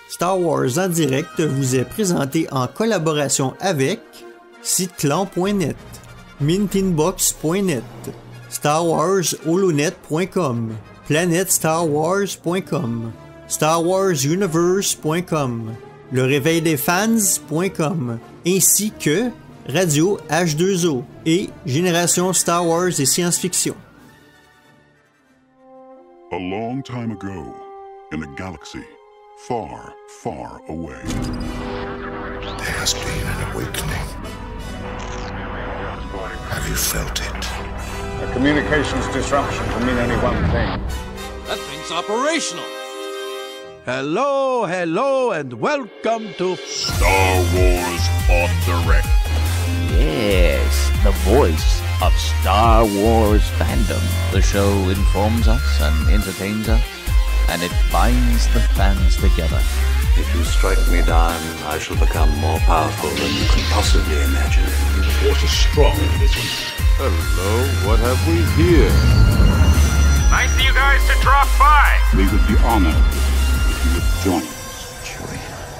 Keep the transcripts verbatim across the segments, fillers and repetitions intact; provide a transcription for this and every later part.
Star Wars en direct vous est présenté en collaboration avec Siteclan point net, Mintinbox point net, Star Wars Holonet point com, Planète Star Wars point com, Star Wars Universe point com, Le Réveil des Fans point com, ainsi que Radio H deux O et Génération Star Wars et Science-Fiction. A long time ago, in a galaxy far, far away, there has been an awakening. Have you felt it? A communications disruption can mean only one thing. That thing's operational. Hello, hello, and welcome to Star Wars on Direct. Yes, the voice of Star Wars fandom. The show informs us and entertains us, and it binds the fans together. If you strike me down, I shall become more powerful than you can possibly imagine. The force is strong in this one. Hello, what have we here? Nice of you guys to drop by. We would be honored if you would join us. Chewie,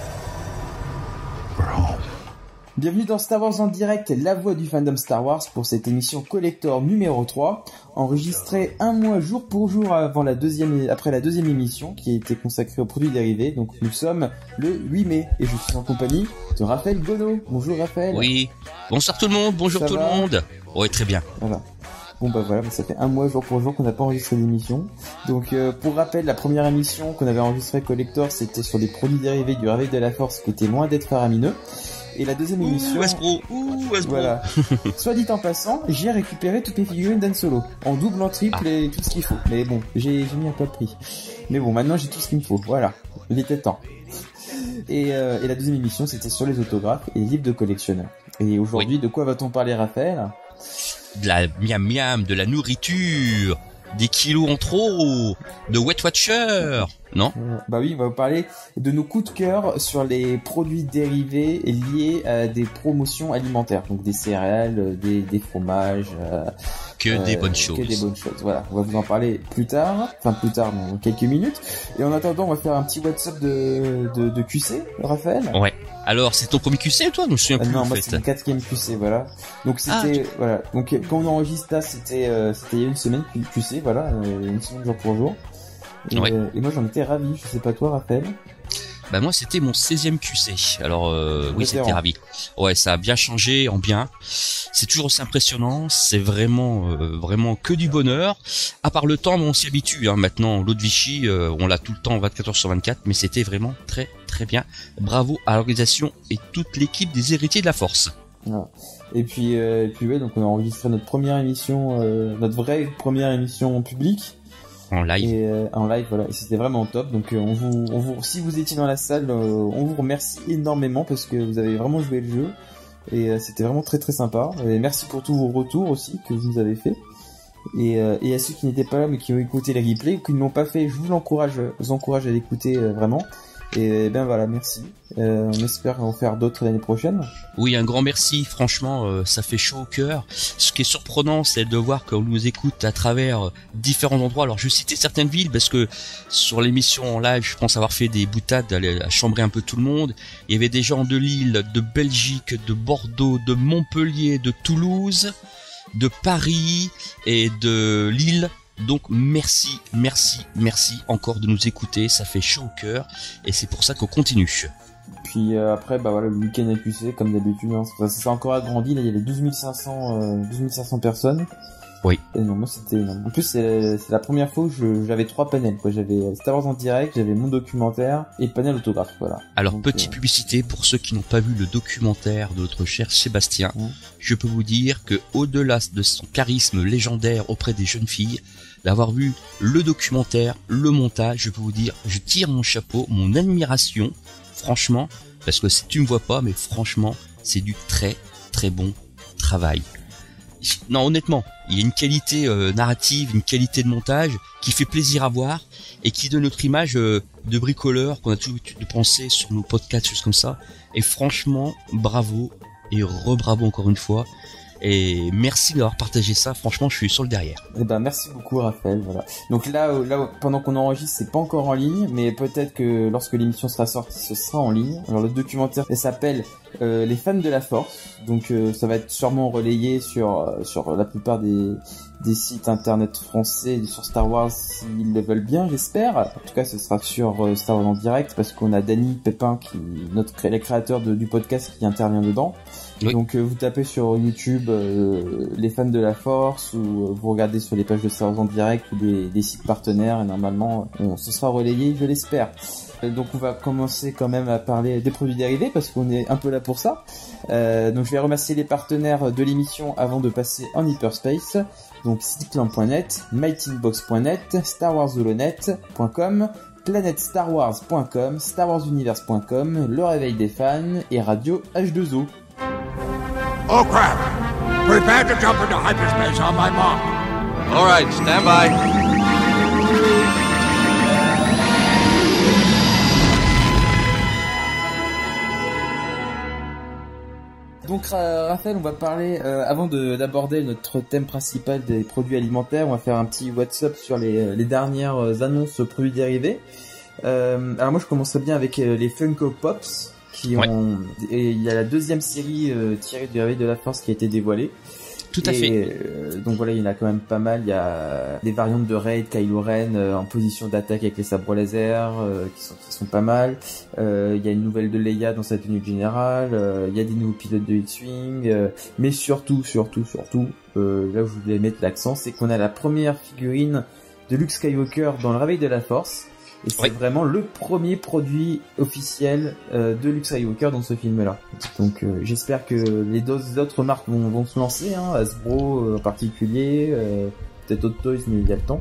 we're home. Bienvenue dans Star Wars en direct, la voix du fandom Star Wars pour cette émission collector numéro trois, enregistrée un mois jour pour jour avant la deuxième, après la deuxième émission qui a été consacrée aux produits dérivés. Donc nous sommes le huit mai et je suis en compagnie de Raphaël Gonneau. Bonjour Raphaël. Oui, bonsoir tout le monde, bonjour ça tout va le monde. Oui, très bien. Voilà. Bon bah voilà, ça fait un mois jour pour jour qu'on n'a pas enregistré d'émission. Donc euh, pour rappel, la première émission qu'on avait enregistrée collector, c'était sur les produits dérivés du Réveil de la Force qui était loin d'être faramineux. Et la deuxième Ouh, émission... Westbro, ouh, Westbro. Voilà. Soit dit en passant, j'ai récupéré toutes les figurines d'Han Solo. En double, en triple ah. et tout ce qu'il faut. Mais bon, j'ai, j'ai mis un peu de prix. Mais bon, maintenant j'ai tout ce qu'il me faut. Voilà. Il était temps. Et, euh, et la deuxième émission, c'était sur les autographes et les livres de collectionneurs. Et aujourd'hui, oui. De quoi va-t-on parler, Raphaël ? De la miam miam, de la nourriture, des kilos en trop, de Weight Watcher, non ? euh, Bah oui, on va vous parler de nos coups de cœur sur les produits dérivés liés à des promotions alimentaires, donc des céréales, des, des fromages. Euh, que euh, des bonnes choses. Que des bonnes choses. Voilà, on va vous en parler plus tard, enfin plus tard dans quelques minutes. Et en attendant, on va faire un petit WhatsApp de de, de Q C, Raphaël. Ouais. Alors, c'est ton premier Q C, toi? Je me souviens plus, euh, Non, en moi, fait. c'est mon quatrième Q C, voilà. Donc, c'était, ah, voilà. Donc, quand on enregistre là, c'était, euh, c'était il y a une semaine, Q C, voilà, euh, une semaine jour pour jour. Et, ouais. euh, et moi, j'en étais ravi. Je sais pas toi, Raphaël. Bah, moi, c'était mon seizième Q C. Alors, euh, oui, Vétéran. c'était ravi. Ouais, ça a bien changé en bien. C'est toujours aussi impressionnant. C'est vraiment, euh, vraiment que du bonheur. À part le temps, on s'y habitue, hein. Maintenant, l'eau de Vichy, euh, on l'a tout le temps vingt-quatre heures sur vingt-quatre, mais c'était vraiment très, très bien. Bravo à l'organisation et toute l'équipe des héritiers de la Force. Voilà. Et puis, euh, et puis ouais, donc on a enregistré notre première émission, euh, notre vraie première émission en public. En live. Et, euh, en live, voilà. Et c'était vraiment top. Donc, euh, on vous, on vous, si vous étiez dans la salle, euh, on vous remercie énormément parce que vous avez vraiment joué le jeu. Et euh, c'était vraiment très très sympa. Et merci pour tous vos retours aussi que vous nous avez fait. Et, euh, et à ceux qui n'étaient pas là mais qui ont écouté les replays ou qui ne l'ont pas fait, je vous l'encourage, je vous encourage à l'écouter euh, vraiment. Et ben voilà, merci. Euh, on espère en faire d'autres l'année prochaine. Oui, un grand merci. Franchement, euh, ça fait chaud au cœur. Ce qui est surprenant, c'est de voir qu'on nous écoute à travers différents endroits. Alors, je vais citer certaines villes parce que sur l'émission en live, je pense avoir fait des boutades à chambrer un peu tout le monde. Il y avait des gens de Lille, de Belgique, de Bordeaux, de Montpellier, de Toulouse, de Paris et de Lille. Donc merci, merci, merci encore de nous écouter, ça fait chaud au cœur et c'est pour ça qu'on continue. Puis euh, après, bah voilà, le week-end à Q C comme d'habitude, hein, ça s'est encore agrandi, là il y avait douze mille cinq cents, euh, douze mille cinq cents personnes. Oui. Et non, moi c'était énorme. En plus c'est, c'est la première fois où je, j'avais trois panels, quoi. J'avais Star Wars en direct, j'avais mon documentaire et panel autographe, voilà. Alors donc, petite euh... publicité pour ceux qui n'ont pas vu le documentaire de notre cher Sébastien. Mmh. Je peux vous dire que au-delà de son charisme légendaire auprès des jeunes filles, d'avoir vu le documentaire, le montage, je peux vous dire, je tire mon chapeau, mon admiration, franchement, parce que si tu me vois pas, mais franchement, c'est du très très bon travail. Non, honnêtement, il y a une qualité euh, narrative, une qualité de montage qui fait plaisir à voir et qui donne notre image euh, de bricoleur qu'on a toujours eu de penser sur nos podcasts, choses comme ça. Et franchement, bravo et re-bravo encore une fois. Et merci d'avoir partagé ça. Franchement, je suis sur le derrière. Eh ben, merci beaucoup, Raphaël. Voilà. Donc là, là, pendant qu'on enregistre, c'est pas encore en ligne, mais peut-être que lorsque l'émission sera sortie, ce sera en ligne. Alors le documentaire, il s'appelle euh, Les fans de la Force. Donc euh, ça va être sûrement relayé sur euh, sur la plupart des des sites internet français sur Star Wars s'ils le veulent bien, j'espère. En tout cas, ce sera sur euh, Star Wars en direct parce qu'on a Danny Pépin, qui notre les créateurs de, du podcast, qui intervient dedans. Oui. Donc euh, vous tapez sur YouTube euh, les fans de la Force, ou euh, vous regardez sur les pages de Star Wars en direct ou des, des sites partenaires, et normalement on, ce sera relayé, je l'espère. Euh, donc on va commencer quand même à parler des produits dérivés parce qu'on est un peu là pour ça. Euh, donc je vais remercier les partenaires de l'émission avant de passer en hyperspace. Donc Cityclan point net, mytinbox point net, star wars holonet point com, planète star wars point com, star wars universe point com, Le Réveil des Fans et Radio H deux O. Oh crap! Prepare to jump into hyperspace on my mark. All right, stand by. Donc Raphaël, on va parler, euh, avant de, d'aborder notre thème principal des produits alimentaires, on va faire un petit WhatsApp sur les, les dernières annonces produits dérivés. Euh, alors moi je commencerai bien avec les Funko Pops, qui ouais. ont, et il y a la deuxième série euh, tirée du Réveil de la Force qui a été dévoilée. Tout à et, fait. Euh, donc voilà, il y en a quand même pas mal. Il y a des variantes de Rey, Kylo Ren euh, en position d'attaque avec les sabres laser euh, qui sont qui sont pas mal. Euh, il y a une nouvelle de Leia dans sa tenue générale. Euh, il y a des nouveaux pilotes de X-Wing. Euh, mais surtout, surtout, surtout, euh, là où je voulais mettre l'accent, c'est qu'on a la première figurine de Luke Skywalker dans le Réveil de la Force. Et c'est oui. vraiment le premier produit officiel euh, de Luke Skywalker dans ce film-là. Donc euh, j'espère que les deux autres marques vont, vont se lancer, hein, Hasbro euh, en particulier, euh, peut-être Hot Toys, mais il y a le temps.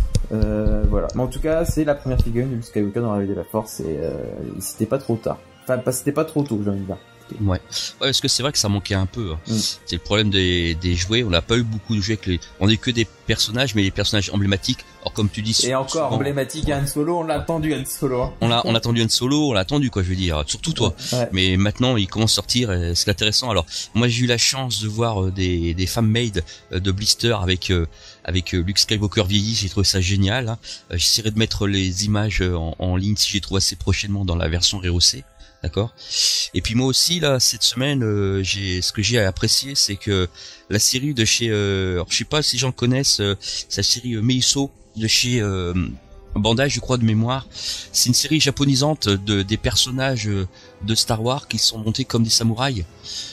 Euh, voilà. Mais en tout cas, c'est la première figurine de Luke Skywalker dans la Réveil de la Force, et euh, c'était pas trop tard. Enfin, pas, c'était pas trop tôt, j'ai envie de dire. Ouais. ouais, parce que c'est vrai que ça manquait un peu. Hein. Mm. C'est le problème des, des jouets. On n'a pas eu beaucoup de jouets avec les. On n'est que des personnages, mais les personnages emblématiques. Alors comme tu dis. Et encore souvent, emblématique Han Solo, on l'a attendu Han Solo. Hein. On l'a, on a attendu Han Solo, on l'a attendu quoi, je veux dire. Surtout toi. Ouais. Mais maintenant, il commence à sortir. Et c'est intéressant. Alors moi, j'ai eu la chance de voir des des fan made de blister avec euh, avec Luke Skywalker vieilli. J'ai trouvé ça génial. Hein. J'essaierai de mettre les images en, en ligne si j'ai trouvé assez prochainement dans la version rehaussée. D'accord. Et puis moi aussi là cette semaine, euh, j'ai ce que j'ai apprécié, c'est que la série de chez, euh, alors, je sais pas si les gens connaissent, euh, c'est la série euh, Meiso de chez euh, Bandai, je crois de mémoire. C'est une série japonisante de des personnages de Star Wars qui sont montés comme des samouraïs.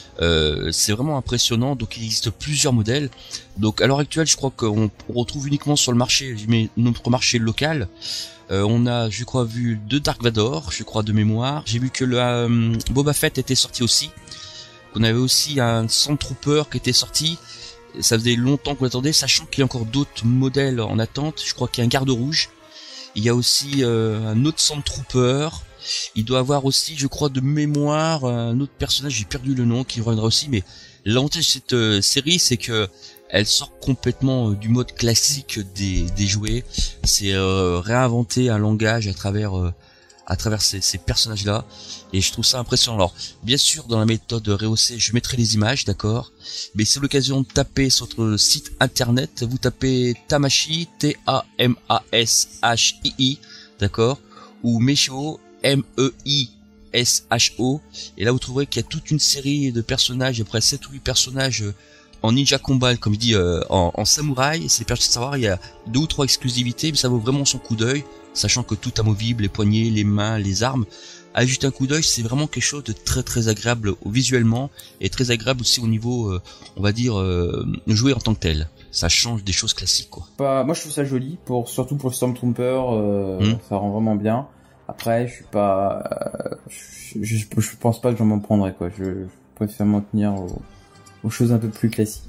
Euh, c'est vraiment impressionnant. Donc il existe plusieurs modèles. Donc à l'heure actuelle, je crois qu'on retrouve uniquement sur le marché, mais notre marché local. Euh, on a, je crois, vu deux Dark Vador, je crois de mémoire. J'ai vu que le euh, Boba Fett était sorti aussi. On avait aussi un Sandtrooper qui était sorti. Ça faisait longtemps qu'on l'attendait, sachant qu'il y a encore d'autres modèles en attente. Je crois qu'il y a un Garde Rouge. Il y a aussi euh, un autre Sandtrooper. Il doit avoir aussi, je crois, de mémoire, un autre personnage, j'ai perdu le nom, qui reviendra aussi. Mais l'avantage de cette euh, série, c'est que elle sort complètement euh, du mode classique des, des jouets. C'est euh, réinventer un langage à travers euh, à travers ces, ces personnages-là, et je trouve ça impressionnant. Alors, bien sûr, dans la méthode rehaussée, je mettrai les images, d'accord, mais c'est l'occasion de taper sur notre site internet. Vous tapez Tamashi, T A M A S H I I, d'accord, ou Meisho, M E I S H O, et là vous trouverez qu'il y a toute une série de personnages, après sept ou huit personnages en ninja combat, comme il dit, euh, en, en samouraï. C'est permis de savoir, il y a deux ou trois exclusivités, mais ça vaut vraiment son coup d'œil, sachant que tout amovible, les poignets, les mains, les armes. À juste un coup d'œil, c'est vraiment quelque chose de très très agréable visuellement, et très agréable aussi au niveau, euh, on va dire, euh, jouer en tant que tel. Ça change des choses classiques, quoi. Bah, moi je trouve ça joli, pour surtout pour le Stormtrooper, euh, mmh. ça rend vraiment bien. Après, je suis pas, euh, je, je, je pense pas que j'en m'en prendrais, quoi. Je, je préfère m'en tenir aux, aux choses un peu plus classiques.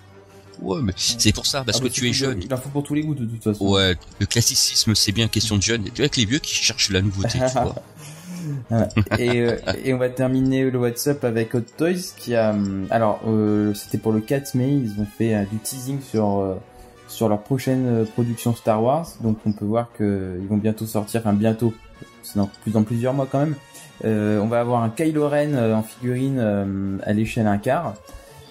Ouais, mais c'est pour ça, parce ah, que tu es jeune. Il en faut pour tous les goûts, de toute façon. Ouais, le classicisme, c'est bien question de jeune. Tu vois, avec les vieux qui cherchent la nouveauté, tu vois. Ouais. et, euh, et on va terminer le WhatsApp avec Hot Toys, qui a, alors, euh, c'était pour le quatre mai, ils ont fait euh, du teasing sur, euh, sur leur prochaine production Star Wars. Donc, on peut voir que ils vont bientôt sortir, enfin, bientôt. C'est dans, dans plusieurs mois quand même. Euh, on va avoir un Kylo Ren euh, en figurine euh, à l'échelle un quart.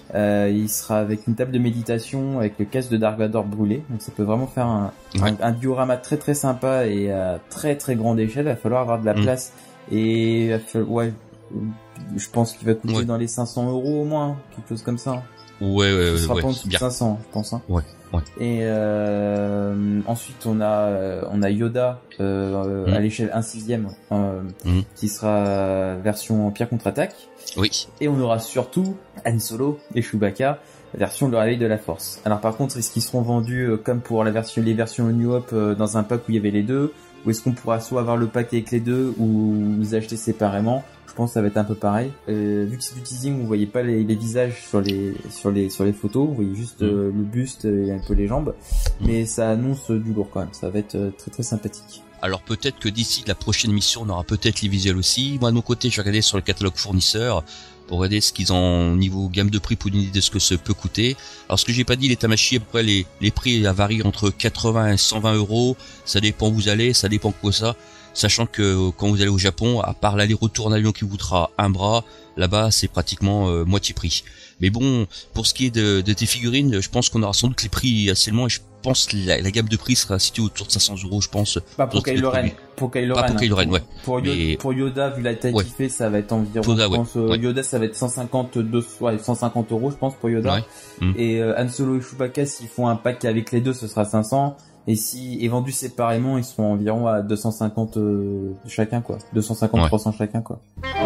Euh, il sera avec une table de méditation avec le casque de Dark Vador brûlé, donc ça peut vraiment faire un, ouais. un, un diorama très très sympa et à très très grande échelle. Il va falloir avoir de la mmh. place et ouais, je pense qu'il va coûter ouais. dans les cinq cents euros au moins, quelque chose comme ça. Ouais, ouais, Ce sera ouais, pas en dessous de cinq cents, je pense. Hein. Ouais, ouais. Et euh, ensuite on a on a Yoda euh, mmh. à l'échelle un sixième euh, mmh. qui sera version Empire contre-attaque. Oui. Et on aura surtout Han Solo et Chewbacca version le réveil de la Force. Alors par contre, est-ce qu'ils seront vendus euh, comme pour la version les versions New Hope euh, dans un pack où il y avait les deux, ou est-ce qu'on pourra soit avoir le pack avec les deux ou vous acheter séparément? Je pense que ça va être un peu pareil. Euh, vu que c'est du teasing, vous voyez pas les, les visages sur les sur les sur les photos, vous voyez juste euh, le buste et un peu les jambes, mais ça annonce du lourd quand même. Ça va être euh, très très sympathique. Alors peut-être que d'ici la prochaine émission, on aura peut-être les visuels aussi. Moi de mon côté, je vais regarder sur le catalogue fournisseur pour regarder ce qu'ils ont au niveau gamme de prix pour une idée de ce que ça peut coûter. Alors ce que j'ai pas dit, les Tamashii, après les les prix varient entre quatre-vingts et cent vingt euros. Ça dépend où vous allez, ça dépend quoi ça. Sachant que quand vous allez au Japon, à part l'aller-retour en avion qui vous coûtera un bras, là-bas c'est pratiquement euh, moitié prix. Mais bon, pour ce qui est de, de tes figurines, je pense qu'on aura sans doute les prix assez loin et je pense que la, la gamme de prix sera située autour de cinq cents euros, je pense. Pas pour Kylo Ren. Pour Kylo Ren. Pas pour Kylo Ren, ouais. Pour, Yoda, mais... pour Yoda, vu la taille ouais. qu'il fait, ça va être environ, Yoda, je pense, ouais. Yoda, ça va être cent cinquante, deux, ouais, cent cinquante euros, je pense, pour Yoda. Ouais. Mmh. Et euh, Han Solo et Chewbacca, s'ils font un pack avec les deux, ce sera cinq cents. Et si est vendu séparément, ils seront environ à deux cent cinquante euh, chacun, quoi. deux cent cinquante, ouais. trois cents chacun, quoi.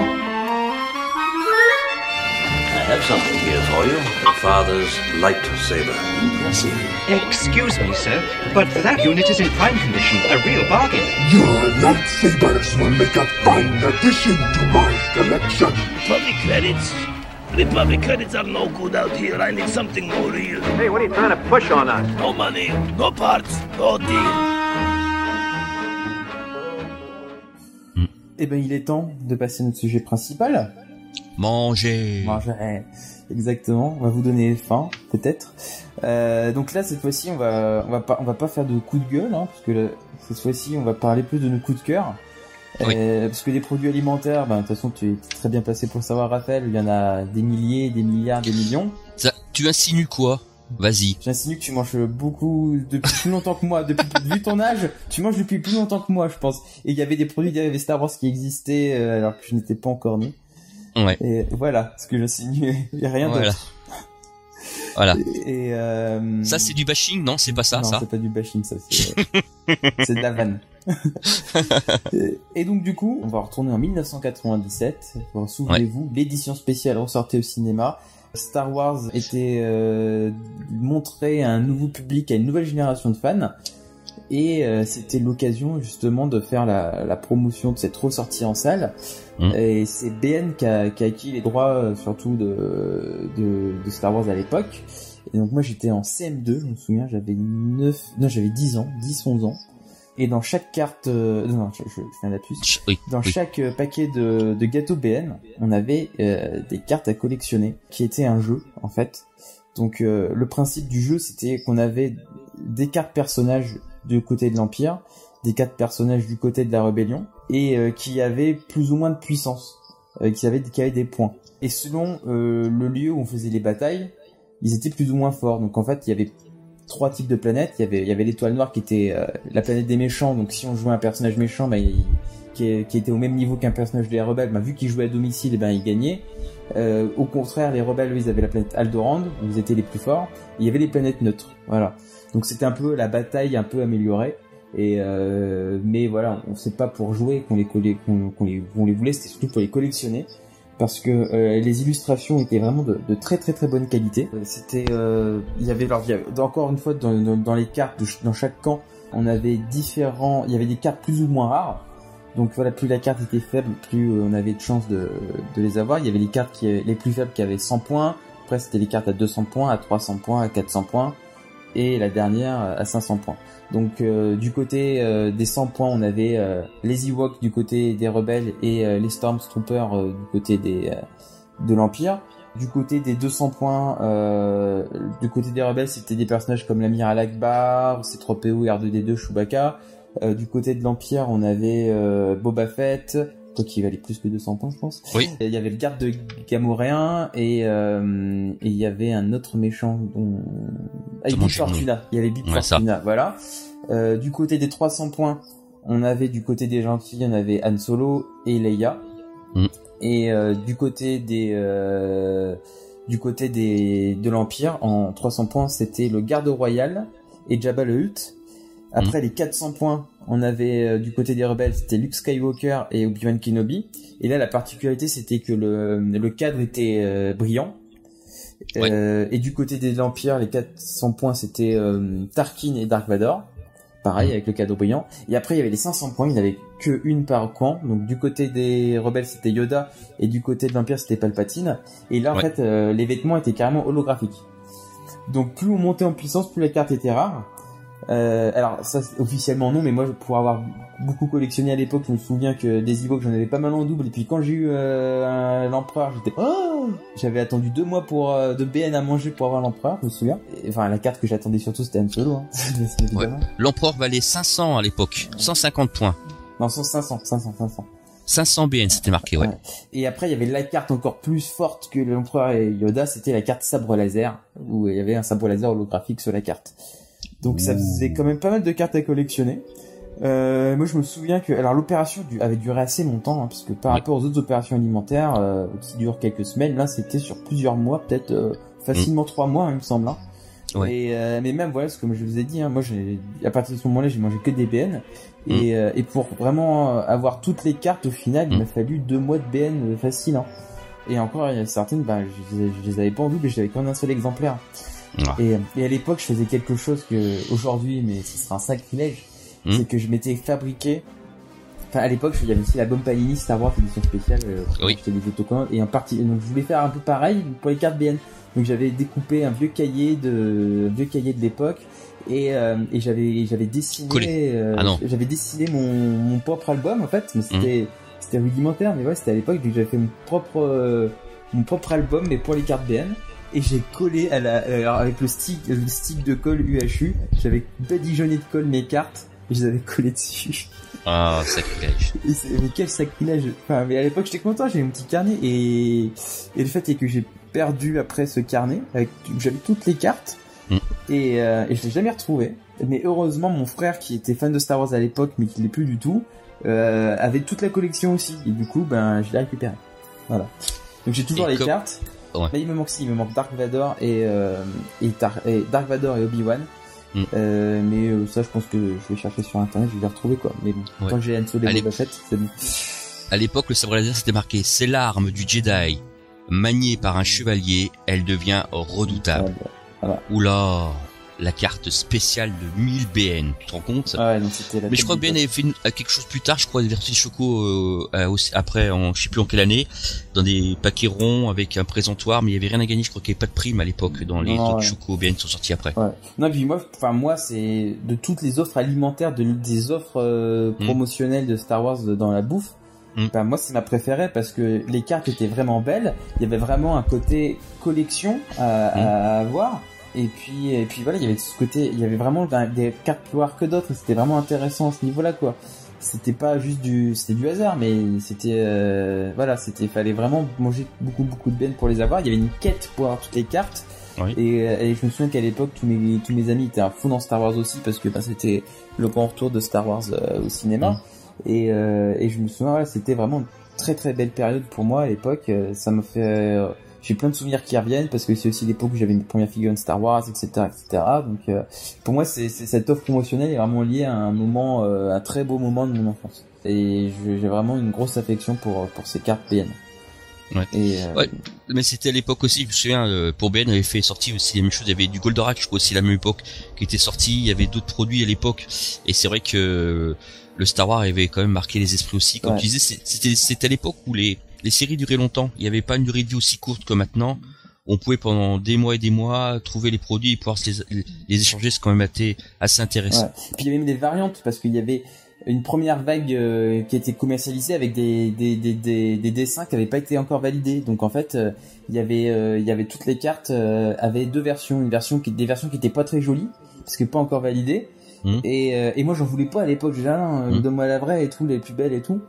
I have something here for you. Your father's lightsaber. Excuse me, sir, but that unit is in prime condition. A real bargain. Your lightsabers will make a fine addition to my collection. Public credits? Republic credits are no good out here. I need something more real. Hey, what are you trying to push on us? No money, no parts, no deal. Eh ben, il est temps de passer à notre sujet principal. Manger. Manger. Exactement. On va vous donner faim, peut-être. Euh, donc là, cette fois-ci, on va, on va pas, on va pas faire de coups de gueule, hein, parce que là, cette fois-ci, on va parler plus de nos coups de cœur. Oui. Euh, parce que les produits alimentaires, ben, de toute façon, tu es très bien placé pour le savoir, Raphaël. Il y en a des milliers, des milliards, des millions. Ça, tu insinues quoi? Vas-y. J'insinue que tu manges beaucoup depuis plus longtemps que moi. Depuis, vu ton âge, tu manges depuis plus longtemps que moi, je pense. Et il y avait des produits dérivés Star Wars qui existaient, euh, alors que je n'étais pas encore né. Ouais. Et voilà ce que j'insinue. Il y a rien voilà. d'autre. Voilà. Et, et euh... ça, c'est du bashing, non? C'est pas ça, non, ça? c'est pas du bashing, ça. C'est, c'est de la vanne. et, et donc, du coup, on va retourner en dix-neuf cent quatre-vingt-dix-sept. Souvenez-vous, ouais. L'édition spéciale ressortait au cinéma. Star Wars était euh, montré à un nouveau public, à une nouvelle génération de fans. Et euh, c'était l'occasion justement de faire la, la promotion de cette ressortie en salle. Mmh. Et c'est B N qui a, qui a acquis les droits surtout de, de, de Star Wars à l'époque. Et donc moi j'étais en C M deux, je me souviens, j'avais neuf, non j'avais dix ans, dix onze ans. Et dans chaque carte, euh, non, je, je, je fais un lapsus. Oui, dans oui. chaque paquet de, de gâteaux B N, on avait euh, des cartes à collectionner, qui étaient un jeu en fait. Donc euh, le principe du jeu, c'était qu'on avait des cartes personnages du côté de l'Empire, des cartes personnages du côté de la Rébellion, et euh, qui avaient plus ou moins de puissance, euh, qui avaient qui avaient des points. Et selon euh, le lieu où on faisait les batailles, ils étaient plus ou moins forts. Donc en fait, il y avait trois types de planètes. Il y avait, il y avait l'étoile noire qui était euh, la planète des méchants. Donc si on jouait un personnage méchant, bah, il, qui, qui était au même niveau qu'un personnage des rebelles, bah, vu qu'il jouait à domicile, bah, il gagnait. Euh, au contraire, les rebelles, eux, ils avaient la planète Alderaan, où ils étaient les plus forts. Et il y avait les planètes neutres. Voilà. Donc c'était un peu la bataille un peu améliorée. Et euh, mais voilà, on sait pas pour jouer qu'on les collait, qu'on, qu'on les, qu'on les voulait, c'était surtout pour les collectionner. Parce que euh, les illustrations étaient vraiment de, de très très très bonne qualité. C'était, euh, il y avait, alors, il y avait encore une fois dans, dans, dans les cartes, de, dans chaque camp, on avait différents, il y avait des cartes plus ou moins rares. Donc voilà, plus la carte était faible, plus euh, on avait de chances de, de les avoir. Il y avait les cartes qui, les plus faibles qui avaient cent points. Après c'était les cartes à deux cents points, à trois cents points, à quatre cents points. Et la dernière à cinq cents points. Donc euh, du côté euh, des cent points, on avait euh, les Ewoks du côté des rebelles et euh, les Stormtroopers euh, du côté des euh, de l'Empire. Du côté des deux cents points, euh, du côté des rebelles, c'était des personnages comme l'Amiral Akbar, C trois P O, R deux D deux, Chewbacca. Euh, du côté de l'Empire, on avait euh, Boba Fett, quoi qu'il valait plus que deux cents points, je pense. Oui. Il y avait le garde de Gamoréen et euh, et il y avait un autre méchant, dont... ah, Bib Fortuna. Il y avait Bib ouais, Fortuna, ça. Voilà. Euh, du côté des trois cents points, on avait du côté des gentils, on avait Han Solo et Leia. Mm. Et euh, du côté des euh, du côté des de l'Empire, en trois cents points, c'était le garde royal et Jabba le Hutt. Après mm. les quatre cents points, on avait euh, du côté des rebelles, c'était Luke Skywalker et Obi-Wan Kenobi. Et là, la particularité, c'était que le le cadre était euh, brillant. Ouais. Euh, et du côté de l'Empire, les quatre cents points, c'était euh, Tarkin et Dark Vador. Pareil, mmh. avec le cadre brillant. Et après, il y avait les cinq cents points, il n'y avait que une par camp. Donc, du côté des rebelles, c'était Yoda. Et du côté de l'Empire, c'était Palpatine. Et là, en ouais. fait, euh, les vêtements étaient carrément holographiques. Donc, plus on montait en puissance, plus la carte était rare. Euh, alors, ça, officiellement non, mais moi, pour avoir beaucoup collectionné à l'époque, je me souviens que des Ewoks, j'en avais pas mal en double. Et puis, quand j'ai eu euh, un, l'Empereur, j'étais... Oh, j'avais attendu deux mois pour euh, de B N à manger pour avoir l'Empereur, je me souviens. Et, enfin, la carte que j'attendais surtout, c'était Han Solo. Hein. Ouais. L'Empereur valait cinq cents à l'époque, cent cinquante points. Non, cinq cents, cinq cents, cinq cents. cinq cents B N, c'était marqué, ouais. ouais. Et après, il y avait la carte encore plus forte que l'Empereur et Yoda, c'était la carte sabre laser, où il y avait un sabre laser holographique sur la carte. Donc ça faisait quand même pas mal de cartes à collectionner. Euh, moi je me souviens que alors l'opération du, avait duré assez longtemps, hein, parce que par oui. rapport aux autres opérations alimentaires euh, qui durent quelques semaines, là c'était sur plusieurs mois, peut-être euh, facilement trois mmh. mois, hein, il me semble. Hein. Ouais. Et euh, mais même voilà, comme je vous ai dit, hein, moi j'ai à partir de ce moment-là j'ai mangé que des B N mmh. et, euh, et pour vraiment avoir toutes les cartes au final, mmh. il m'a fallu deux mois de B N facile. Hein. Et encore il y a certaines, bah je, je les avais pas en double, mais j'avais qu'un seul exemplaire. Ah. Et, et à l'époque, je faisais quelque chose que aujourd'hui, mais ce sera un sacrilège, mmh. c'est que je m'étais fabriqué. Enfin, à l'époque, il y avait aussi la bombe Panini Star Wars édition spéciale. Euh, oui. J'étais des autocollants et en partie. Donc, je voulais faire un peu pareil pour les cartes B N. Donc, j'avais découpé un vieux cahier de, un vieux cahier de l'époque et euh, et j'avais j'avais dessiné. Euh, ah non. J'avais dessiné mon mon propre album en fait, mais c'était mmh. c'était rudimentaire. Mais ouais, c'était à l'époque que j'avais fait mon propre euh, mon propre album, mais pour les cartes B N. Et j'ai collé à la, alors avec le stick, le stick de colle U H U, j'avais badigeonné de colle mes cartes et je les avais collées dessus. Ah, oh, sacrilège. Et c'est, mais quel sacrilège. Enfin, mais à l'époque j'étais content, j'avais mon petit carnet et, et le fait est que j'ai perdu après ce carnet, avec, j'avais toutes les cartes mm. et, euh, et je l'ai jamais retrouvé. Mais heureusement, mon frère qui était fan de Star Wars à l'époque, mais qui l'est plus du tout, euh, avait toute la collection aussi. Et du coup, ben, je l'ai récupéré. Voilà. Donc j'ai toujours et les com- cartes. Ouais. Mais il me manque si, il me manque Dark Vador et, euh, et, Tar- et Dark Vador et Obi-Wan. Mm. Euh, mais euh, ça, je pense que je vais chercher sur internet, je vais les retrouver quoi. Mais bon, ouais. tant que j'ai Han Solo et Boba Fett, c'est bon. À l'époque, le sabre laser c'était marqué, c'est l'arme du Jedi. Maniée par un chevalier, elle devient redoutable. Voilà. Oula, la carte spéciale de mille B N, tu te rends compte? Ah ouais, non, c'était la mais je crois que B N avait fait une, quelque chose plus tard, je crois, des versions Choco euh, aussi, après, en, je sais plus en quelle année, dans des paquets ronds avec un présentoir, mais il y avait rien à gagner. Je crois qu'il n'y avait pas de prime à l'époque dans les non, autres ouais. Choco B N qui sont sortis après. Ouais. Non, puis moi, enfin moi, c'est de toutes les offres alimentaires, de, des offres euh, promotionnelles mmh. de Star Wars de, dans la bouffe. Mmh. Ben, moi, c'est ma préférée parce que les cartes étaient vraiment belles. Il y avait vraiment un côté collection à, mmh. à avoir. Et puis, et puis voilà, il y avait ce côté, il y avait vraiment des cartes plus rares que d'autres. C'était vraiment intéressant à ce niveau-là, quoi. C'était pas juste du, c'était du hasard, mais c'était, euh, voilà, c'était, fallait vraiment manger beaucoup, beaucoup de B N pour les avoir. Il y avait une quête pour avoir toutes les cartes. Oui. Et, et je me souviens qu'à l'époque, tous mes, tous mes amis étaient à fond dans Star Wars aussi parce que, bah, c'était le grand retour de Star Wars euh, au cinéma. Mmh. Et, euh, et je me souviens, voilà, c'était vraiment une très, très belle période pour moi à l'époque. Ça m'a fait, euh, j'ai plein de souvenirs qui reviennent parce que c'est aussi l'époque où j'avais mes premières figurines Star Wars, et cetera, et cetera. Donc, euh, pour moi, c'est, c'est cette offre promotionnelle est vraiment liée à un moment, euh, un très beau moment de mon enfance. Et je, j'ai vraiment une grosse affection pour pour ces cartes B N. Ouais. Et euh... ouais. Mais c'était à l'époque aussi, je me souviens, euh, pour B N, avait fait sortir aussi la même chose. Il y avait du Goldorak, je crois aussi à la même époque, qui était sorti. Il y avait d'autres produits à l'époque. Et c'est vrai que le Star Wars avait quand même marqué les esprits aussi. Comme ouais. tu disais, c'était, c'était à l'époque où les les séries duraient longtemps. Il n'y avait pas une durée de vie aussi courte que maintenant. On pouvait pendant des mois et des mois trouver les produits et pouvoir se les, les échanger. C'est quand même été assez intéressant. Ouais. Puis il y avait même des variantes parce qu'il y avait une première vague euh, qui était commercialisée avec des des des des, des dessins qui n'avaient pas été encore validés. Donc en fait, euh, il y avait euh, il y avait toutes les cartes euh, avaient deux versions, une version qui des versions qui étaient pas très jolies parce que pas encore validées. Mmh. Et euh, et moi j'en voulais pas à l'époque. J'ai dit ah non, mmh. donne-moi la vraie et tout, les plus belles et tout.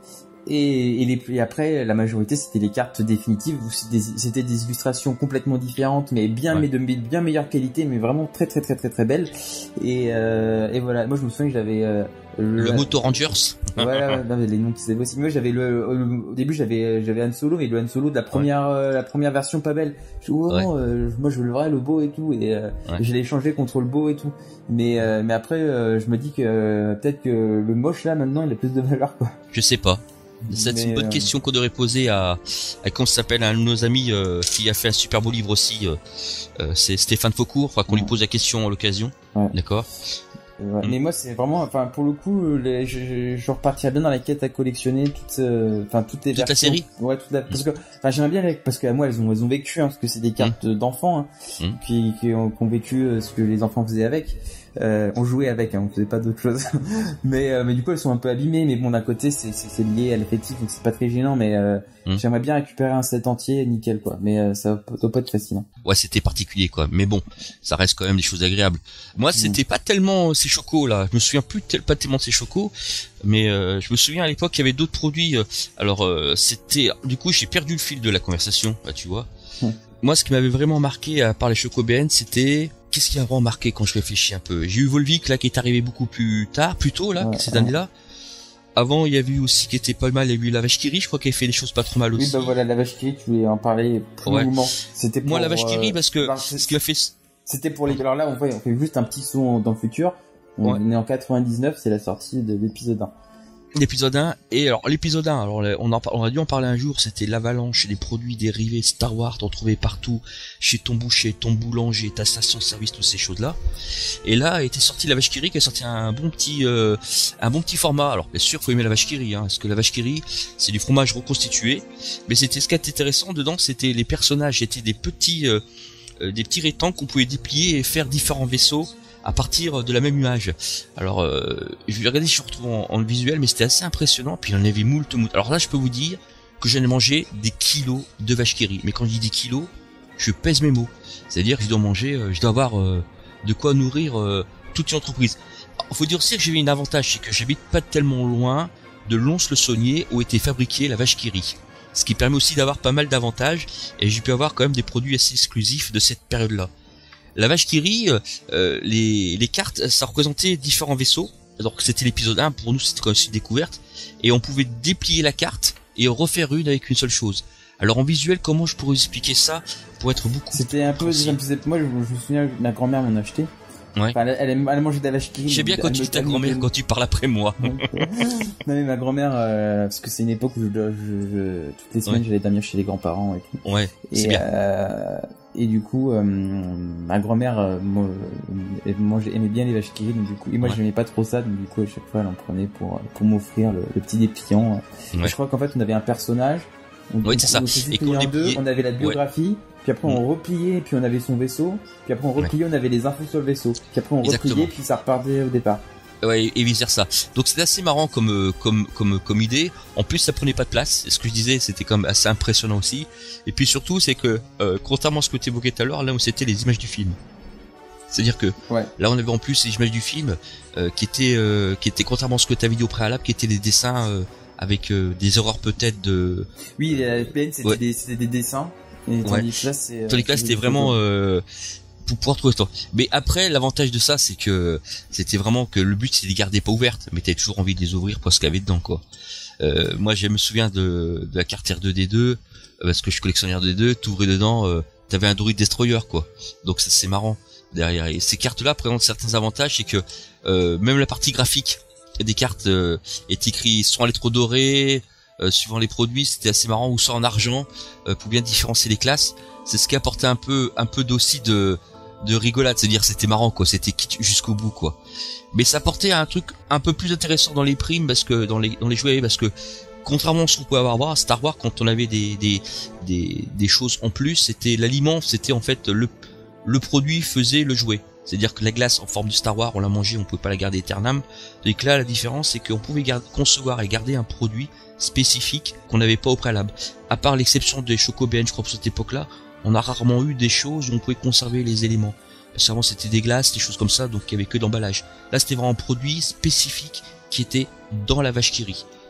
Et, et, les, et après, la majorité, c'était les cartes définitives où c'était des, c'était des illustrations complètement différentes, mais bien, ouais. mais de bien meilleure qualité, mais vraiment très très très très très belles. Et, euh, et voilà, moi je me souviens que j'avais euh, le, le Moto Rangers. Voilà, non, les noms qui s'étaient aussi. Moi j'avais le, au début j'avais j'avais Han Solo, mais le Han Solo de la première ouais. euh, la première version pas belle. Je dis oh, ouais. euh, moi je veux le vrai, le beau et tout, et euh, ouais. je l'ai échangé contre le beau et tout. Mais euh, mais après euh, je me dis que euh, peut-être que le moche là maintenant il a plus de valeur quoi. Je sais pas. C'est mais une bonne euh... question qu'on devrait poser à, à comment s'appelle un de nos amis euh, qui a fait un super beau livre aussi. Euh, euh, c'est Stéphane Faucourt. Enfin, qu'on ouais. lui pose la question à l'occasion. Ouais. D'accord. Ouais. Mm. Mais moi, c'est vraiment, enfin, pour le coup, les, je, je repartirais bien dans la quête à collectionner toutes, enfin, euh, toutes les toute versions. la série. Ouais, toute la, parce que, enfin, j'aimerais bien les, parce que moi, elles ont, elles ont vécu, hein, parce que c'est des cartes mm. d'enfants, hein, mm. qui, qui ont, qui ont vécu ce que les enfants faisaient avec. Euh, on jouait avec, hein, on faisait pas d'autre chose. mais euh, mais du coup elles sont un peu abîmées, mais bon d'un côté c'est c'est, c'est lié à l'effectif donc c'est pas très gênant. Mais euh, mmh. j'aimerais bien récupérer un set entier nickel quoi. Mais euh, ça doit pas être facile. Hein. Ouais, c'était particulier quoi. Mais bon, ça reste quand même des choses agréables. Moi c'était mmh. pas tellement ces chocos là. Je me souviens plus tel, pas tellement de ces chocos, mais euh, je me souviens à l'époque il y avait d'autres produits. Euh, alors euh, c'était du coup j'ai perdu le fil de la conversation. Bah tu vois. Mmh. Moi, ce qui m'avait vraiment marqué, à part les Choco B N, c'était... Qu'est-ce qui m'a vraiment marqué quand je réfléchis un peu? J'ai eu Volvic, là, qui est arrivé beaucoup plus tard, plus tôt, là, ouais, ces ouais. années-là. Avant, il y avait eu aussi, qui était pas mal, il y a eu la Vache qui rit, je crois qu'elle fait des choses pas trop mal aussi. Oui, bah voilà, la Vache qui rit, tu voulais en parler plus ouais. longuement. C'était pour... Moi, la Vache qui rit, euh... parce que... Ben, ce qui a fait... C'était pour les... Alors là, on fait, on fait juste un petit saut dans le futur. On ouais. est en quatre-vingt-dix-neuf, c'est la sortie de l'épisode un. L'épisode un, et alors l'épisode un, alors on, en, on a dû en parler un jour, c'était l'avalanche des produits dérivés Star Wars, t'en trouvais partout, chez ton boucher, ton boulanger, ta station-service, toutes ces choses-là. Et là était sorti la Vache qui rit, qui a sorti un bon petit, euh, un bon petit format. Alors bien sûr, faut aimer la Vache qui rit, hein, parce que la Vache qui rit, c'est du fromage reconstitué. Mais c'était ce qui était intéressant dedans, c'était les personnages, c'était des petits, euh, euh, des petits rectangles qu'on pouvait déplier et faire différents vaisseaux à partir de la même image. Alors, euh, je vais regarder si je retrouve en, en visuel, mais c'était assez impressionnant. Puis il y en avait moult, moult. Alors là, je peux vous dire que j'en ai mangé des kilos de vache qui rit. Mais quand je dis des kilos, je pèse mes mots. C'est-à-dire que je dois manger, euh, je dois avoir euh, de quoi nourrir euh, toute une entreprise. Il faut dire aussi que j'avais un avantage, c'est que j'habite pas tellement loin de Lons-le-Saunier où était fabriquée la vache qui rit. Ce qui permet aussi d'avoir pas mal d'avantages, et j'ai pu avoir quand même des produits assez exclusifs de cette période-là. La Vache qui rit, euh, les, les cartes, ça représentait différents vaisseaux. Alors que c'était l'épisode un, pour nous c'était quand même une découverte. Et on pouvait déplier la carte et en refaire une avec une seule chose. Alors en visuel, comment je pourrais expliquer ça pour être beaucoup... C'était un peu... Moi je, je me souviens, ma grand-mère m'en a acheté. Ouais. Enfin, elle, elle, elle a mangé de la vache qui rit. J'ai bien quand tu dis ta grand-mère quand tu parles après moi. Non mais ma grand-mère, euh, parce que c'est une époque où je, je, je toutes les semaines ouais. j'allais dormir chez les grands-parents et tout. Ouais, c'est et, bien. Euh, et du coup, euh, ma grand-mère euh, mangeait, aimait bien les vaches qui rient, donc du coup, et moi ouais. j'aimais pas trop ça, donc du coup à chaque fois elle en prenait pour pour m'offrir le, le petit dépliant. Ouais. Je crois qu'en fait on avait un personnage. On, oui, c'est ça. Et qu'on deux, on avait la biographie, ouais. puis après on repliait, puis on avait son vaisseau, puis après on repliait, ouais. on avait les infos sur le vaisseau, puis après on Exactement. repliait, puis ça repartait au départ. Ouais, et vice versa. Donc c'était assez marrant comme comme comme comme idée. En plus, ça prenait pas de place. Ce que je disais, c'était quand même assez impressionnant aussi. Et puis surtout, c'est que euh, contrairement à ce que tu évoquais tout à l'heure, là où c'était les images du film. C'est-à-dire que ouais. là, on avait en plus les images du film euh, qui étaient euh, qui étaient contrairement à ce que tu as vu au préalable, qui étaient des dessins. Euh, avec euh, des erreurs peut-être de... Oui, la F P N c'était, ouais. des, c'était des dessins, et tandis ouais. que là c'est... Tandis que là c'était vraiment euh, pour pouvoir trouver ça. Mais après, l'avantage de ça, c'est que c'était vraiment que le but c'est de les garder pas ouvertes, mais t'avais toujours envie de les ouvrir pour ce qu'il y avait dedans, quoi. Euh, moi, je me souviens de, de la carte R deux D deux, parce que je suis collectionneur de D deux, t'ouvrais dedans, euh, t'avais un Droid Destroyer, quoi. Donc ça, c'est marrant derrière. Et ces cartes-là présentent certains avantages, c'est que euh, même la partie graphique des cartes euh, est écrit soit en lettres dorées, euh, suivant les produits, c'était assez marrant, ou soit en argent, euh, pour bien différencier les classes. C'est ce qui apportait un peu, un peu d'aussi de, de rigolade, c'est-à-dire c'était marrant, quoi, c'était jusqu'au bout, quoi. Mais ça apportait un truc un peu plus intéressant dans les primes, parce que dans les, dans les jouets, parce que contrairement à ce qu'on pouvait avoir à Star Wars, quand on avait des, des, des, des choses en plus, c'était l'aliment, c'était en fait le, le produit faisait le jouet. C'est-à-dire que la glace en forme de Star Wars, on l'a mangée, on pouvait pas la garder éternam. Donc là, la différence, c'est qu'on pouvait garder, concevoir et garder un produit spécifique qu'on n'avait pas au préalable. À part l'exception des Choco B N, je crois, pour cette époque-là, on a rarement eu des choses où on pouvait conserver les éléments. Parce qu'avant, c'était des glaces, des choses comme ça, donc il y avait que d'emballage. Là, c'était vraiment un produit spécifique qui était dans la vache qui rit.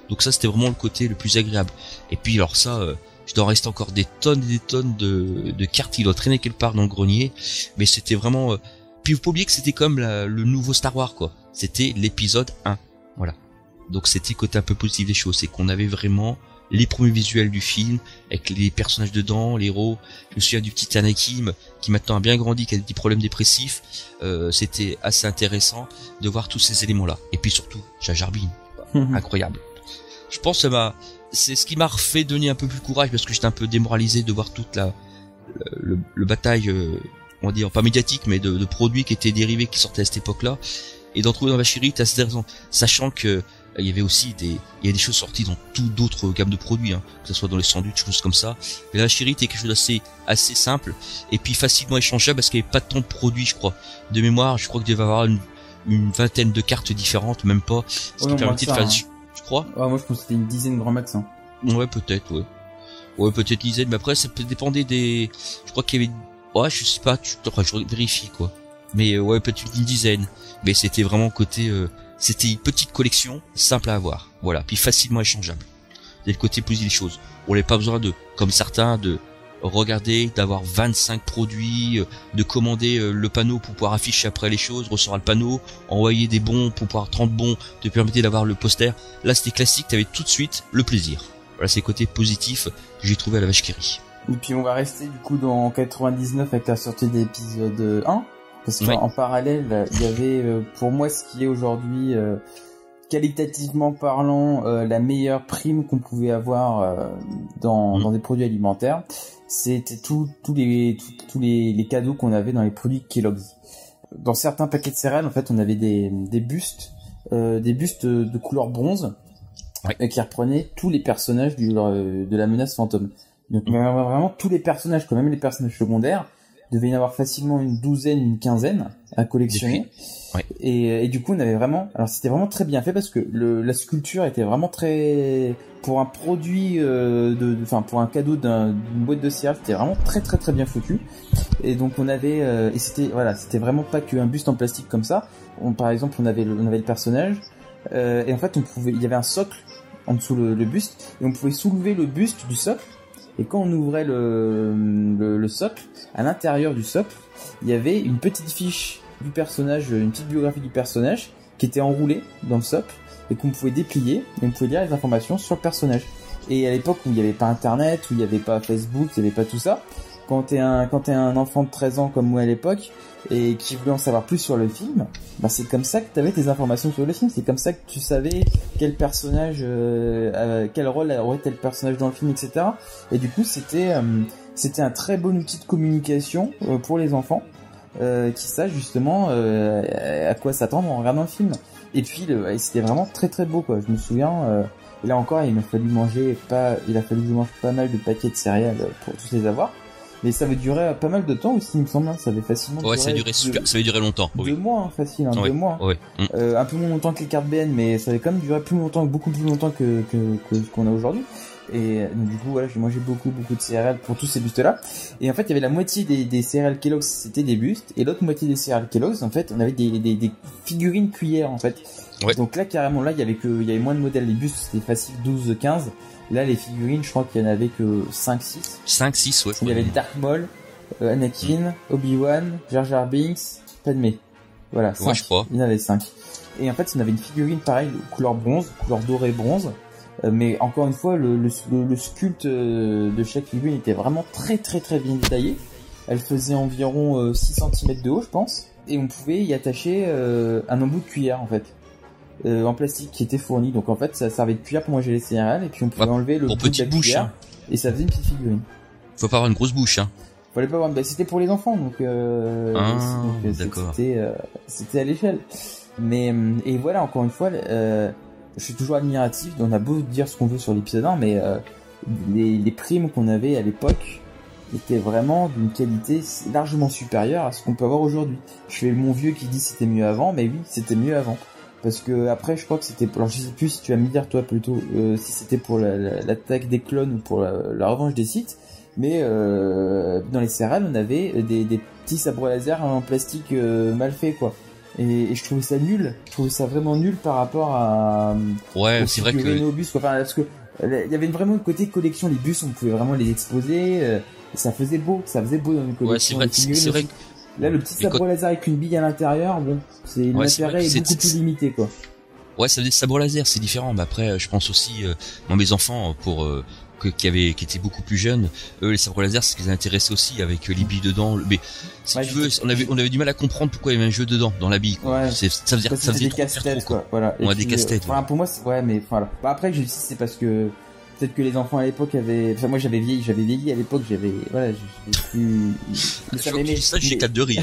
Donc ça c'était vraiment le côté le plus agréable. Et puis alors ça, euh, je dois rester encore des tonnes et des tonnes de, de cartes qui doivent traîner quelque part dans le grenier. Mais c'était vraiment... Euh... Puis faut pas oublier que c'était comme la, le nouveau Star Wars quoi. C'était l'épisode un. Voilà. Donc c'était le côté un peu positif des choses. C'est qu'on avait vraiment les premiers visuels du film, avec les personnages dedans, les héros. Je me souviens du petit Anakin qui maintenant a bien grandi, qui a des petits problèmes dépressifs. Euh, c'était assez intéressant de voir tous ces éléments-là. Et puis surtout, Jar Jar Binks, incroyable. Je pense que ça m'a, c'est ce qui m'a refait donner un peu plus courage parce que j'étais un peu démoralisé de voir toute la le, le, le bataille, euh, on va dire pas médiatique, mais de, de produits qui étaient dérivés, qui sortaient à cette époque-là, et d'en trouver dans Vacherie, t'as cette raison, sachant que il y avait aussi des, il y a des choses sorties dans tout d'autres gammes de produits, hein, que ce soit dans les sandwichs, choses comme ça. Mais la chérie était quelque chose d'assez, assez simple, et puis facilement échangeable parce qu'il n'y avait pas tant de produits, je crois. De mémoire, je crois qu'il devait y avoir une, une vingtaine de cartes différentes, même pas, ce ouais, qui permettait de ça, faire, hein. je crois. Ouais, moi je pense que c'était une dizaine grand max, hein. Ouais, peut-être, ouais. Ouais, peut-être une dizaine, mais après, ça peut dépendre des, je crois qu'il y avait, ouais, je sais pas, tu, enfin, je vérifie, quoi. Mais, euh, ouais, peut-être une dizaine. Mais c'était vraiment côté, euh, c'était une petite collection, simple à avoir. Voilà. Puis facilement échangeable. C'est le côté positif des choses. On n'avait pas besoin de, comme certains, de regarder, d'avoir vingt-cinq produits, de commander le panneau pour pouvoir afficher après les choses, recevoir le panneau, envoyer des bons pour pouvoir trente bons, te permettre d'avoir le poster. Là, c'était classique, t'avais tout de suite le plaisir. Voilà, c'est le côté positif que j'ai trouvé à la vache qui rit. Et puis on va rester du coup dans quatre-vingt-dix-neuf avec la sortie de l'épisode un. Parce qu'en ouais. parallèle, il y avait euh, pour moi ce qui est aujourd'hui, euh, qualitativement parlant, euh, la meilleure prime qu'on pouvait avoir euh, dans, mmh. dans des produits alimentaires. C'était tous tous les tous les, les cadeaux qu'on avait dans les produits Kellogg's. Dans certains paquets de céréales, en fait, on avait des des bustes, euh, des bustes de couleur bronze, ouais. qui reprenaient tous les personnages du, de la menace fantôme. Donc mmh. vraiment tous les personnages, quand même les personnages secondaires. Devait y en avoir facilement une douzaine, une quinzaine à collectionner. Ouais. Et, et du coup, on avait vraiment, alors c'était vraiment très bien fait parce que le, la sculpture était vraiment très, pour un produit, euh, de, enfin pour un cadeau d'un, d'une boîte de céréales, c'était vraiment très très très bien foutu. Et donc on avait, euh, et c'était voilà, c'était vraiment pas qu'un buste en plastique comme ça. On, par exemple, on avait le, on avait le personnage, euh, et en fait on pouvait, il y avait un socle en dessous le, le buste, et on pouvait soulever le buste du socle. Et quand on ouvrait le, le, le socle, à l'intérieur du socle, il y avait une petite fiche du personnage, une petite biographie du personnage qui était enroulée dans le socle et qu'on pouvait déplier et on pouvait lire les informations sur le personnage. Et à l'époque où il n'y avait pas internet, où il n'y avait pas Facebook, il n'y avait pas tout ça, quand t'es un, quand t'es un enfant de treize ans comme moi à l'époque et qui voulait en savoir plus sur le film, bah c'est comme ça que t'avais tes informations sur le film, c'est comme ça que tu savais quel personnage, euh, euh, quel rôle aurait tel personnage dans le film, et cetera. Et du coup c'était, euh, c'était un très bon outil de communication euh, pour les enfants euh, qui sachent justement euh, à quoi s'attendre en regardant le film. Et puis le, c'était vraiment très très beau quoi. Je me souviens, euh, là encore il m'a fallu manger pas, il a fallu que je mange pas mal de paquets de céréales pour tous les avoir. Mais ça avait duré pas mal de temps aussi, il me semble. Ça avait facilement ouais, duré. ça a duré super, deux, ça avait duré longtemps. Deux oui. mois, hein, facile, hein, ouais, deux mois. Ouais. Mmh. Euh, un peu moins longtemps que les cartes B N, mais ça avait quand même duré plus longtemps, beaucoup plus longtemps que, que, que ce qu'on a aujourd'hui. Et donc, du coup, voilà, j'ai mangé beaucoup, beaucoup de céréales pour tous ces bustes-là. Et en fait, il y avait la moitié des, des céréales Kellogg's, c'était des bustes, et l'autre moitié des céréales Kellogg's, en fait, on avait des, des, des figurines cuillères, en fait. Ouais. Donc là, carrément, là, il y avait que, il y avait moins de modèles. Les bustes, c'était facile douze, quinze. Là, les figurines, je crois qu'il y en avait que cinq, six. cinq, six, ouais. Il y avait Dark Maul, euh, Anakin, Obi-Wan, Jar Jar Binks, Padmé. Voilà, cinq. Ouais, je crois. Il y en avait cinq. Et en fait, il y en avait une figurine pareille, couleur bronze, couleur dorée bronze. Euh, mais encore une fois, le, le, le, le sculpte euh, de chaque figurine était vraiment très très très bien détaillé. Elle faisait environ euh, six centimètres de haut, je pense. Et on pouvait y attacher euh, un embout de cuillère, en fait. Euh, en plastique qui était fourni. Donc en fait, ça servait de cuillère pour manger les céréales. Et puis on pouvait ouais, enlever le bout de la bouche, cuillère. Hein. Et ça faisait une petite figurine. Faut pas avoir une grosse bouche, hein. Fallait pas avoir... bah, c'était pour les enfants, donc, euh... ah, donc d'accord. C'était, euh... c'était à l'échelle. Mais, et voilà, encore une fois, euh... je suis toujours admiratif. On a beau dire ce qu'on veut sur l'épisode un, mais euh... les, les primes qu'on avait à l'époque étaient vraiment d'une qualité largement supérieure à ce qu'on peut avoir aujourd'hui. Je fais mon vieux qui dit c'était mieux avant, mais oui, c'était mieux avant. Parce que après, je crois que c'était, alors je sais plus si tu vas me dire toi plutôt, euh, si c'était pour la, la, l'attaque des clones ou pour la, la revanche des Sith. Mais euh, dans les céréales, on avait des, des petits sabres laser en plastique euh, mal fait quoi. Et, et je trouvais ça nul. Je trouvais ça vraiment nul par rapport à. Ouais, c'est vrai que. Aux bus, quoi. Enfin, parce que il y avait vraiment le côté collection. Les bus, on pouvait vraiment les exposer. Euh, ça faisait beau. Ça faisait beau dans une collection. Ouais, c'est vrai. C'est, c'est vrai. Que... Là, le petit sabre co... laser avec une bille à l'intérieur, bon, c'est l'intérêt est, est beaucoup plus limité, quoi. Ouais, ça veut dire sabre laser, c'est différent. Mais après, je pense aussi, euh, moi, mes enfants, pour euh, que, qui avaient, qui étaient beaucoup plus jeunes, eux, les sabres laser, c'est ce qui les intéressait aussi, avec euh, les billes dedans. Mais si ouais, tu veux, on avait, on avait du mal à comprendre pourquoi il y avait un jeu dedans, dans la bille. Quoi. Ouais. C'est, ça veut dire, ça faisait trop faire trop, quoi. quoi. Voilà. On a des casse-têtes. Enfin, ouais. Pour moi, c'est... ouais, mais voilà. Bah, après, je dis c'est parce que peut-être que les enfants à l'époque avaient, enfin moi j'avais vieilli, j'avais vieilli à l'époque, j'avais, voilà, j'ai plus. Ça m'aimait. Ça, j'ai quatre de rire.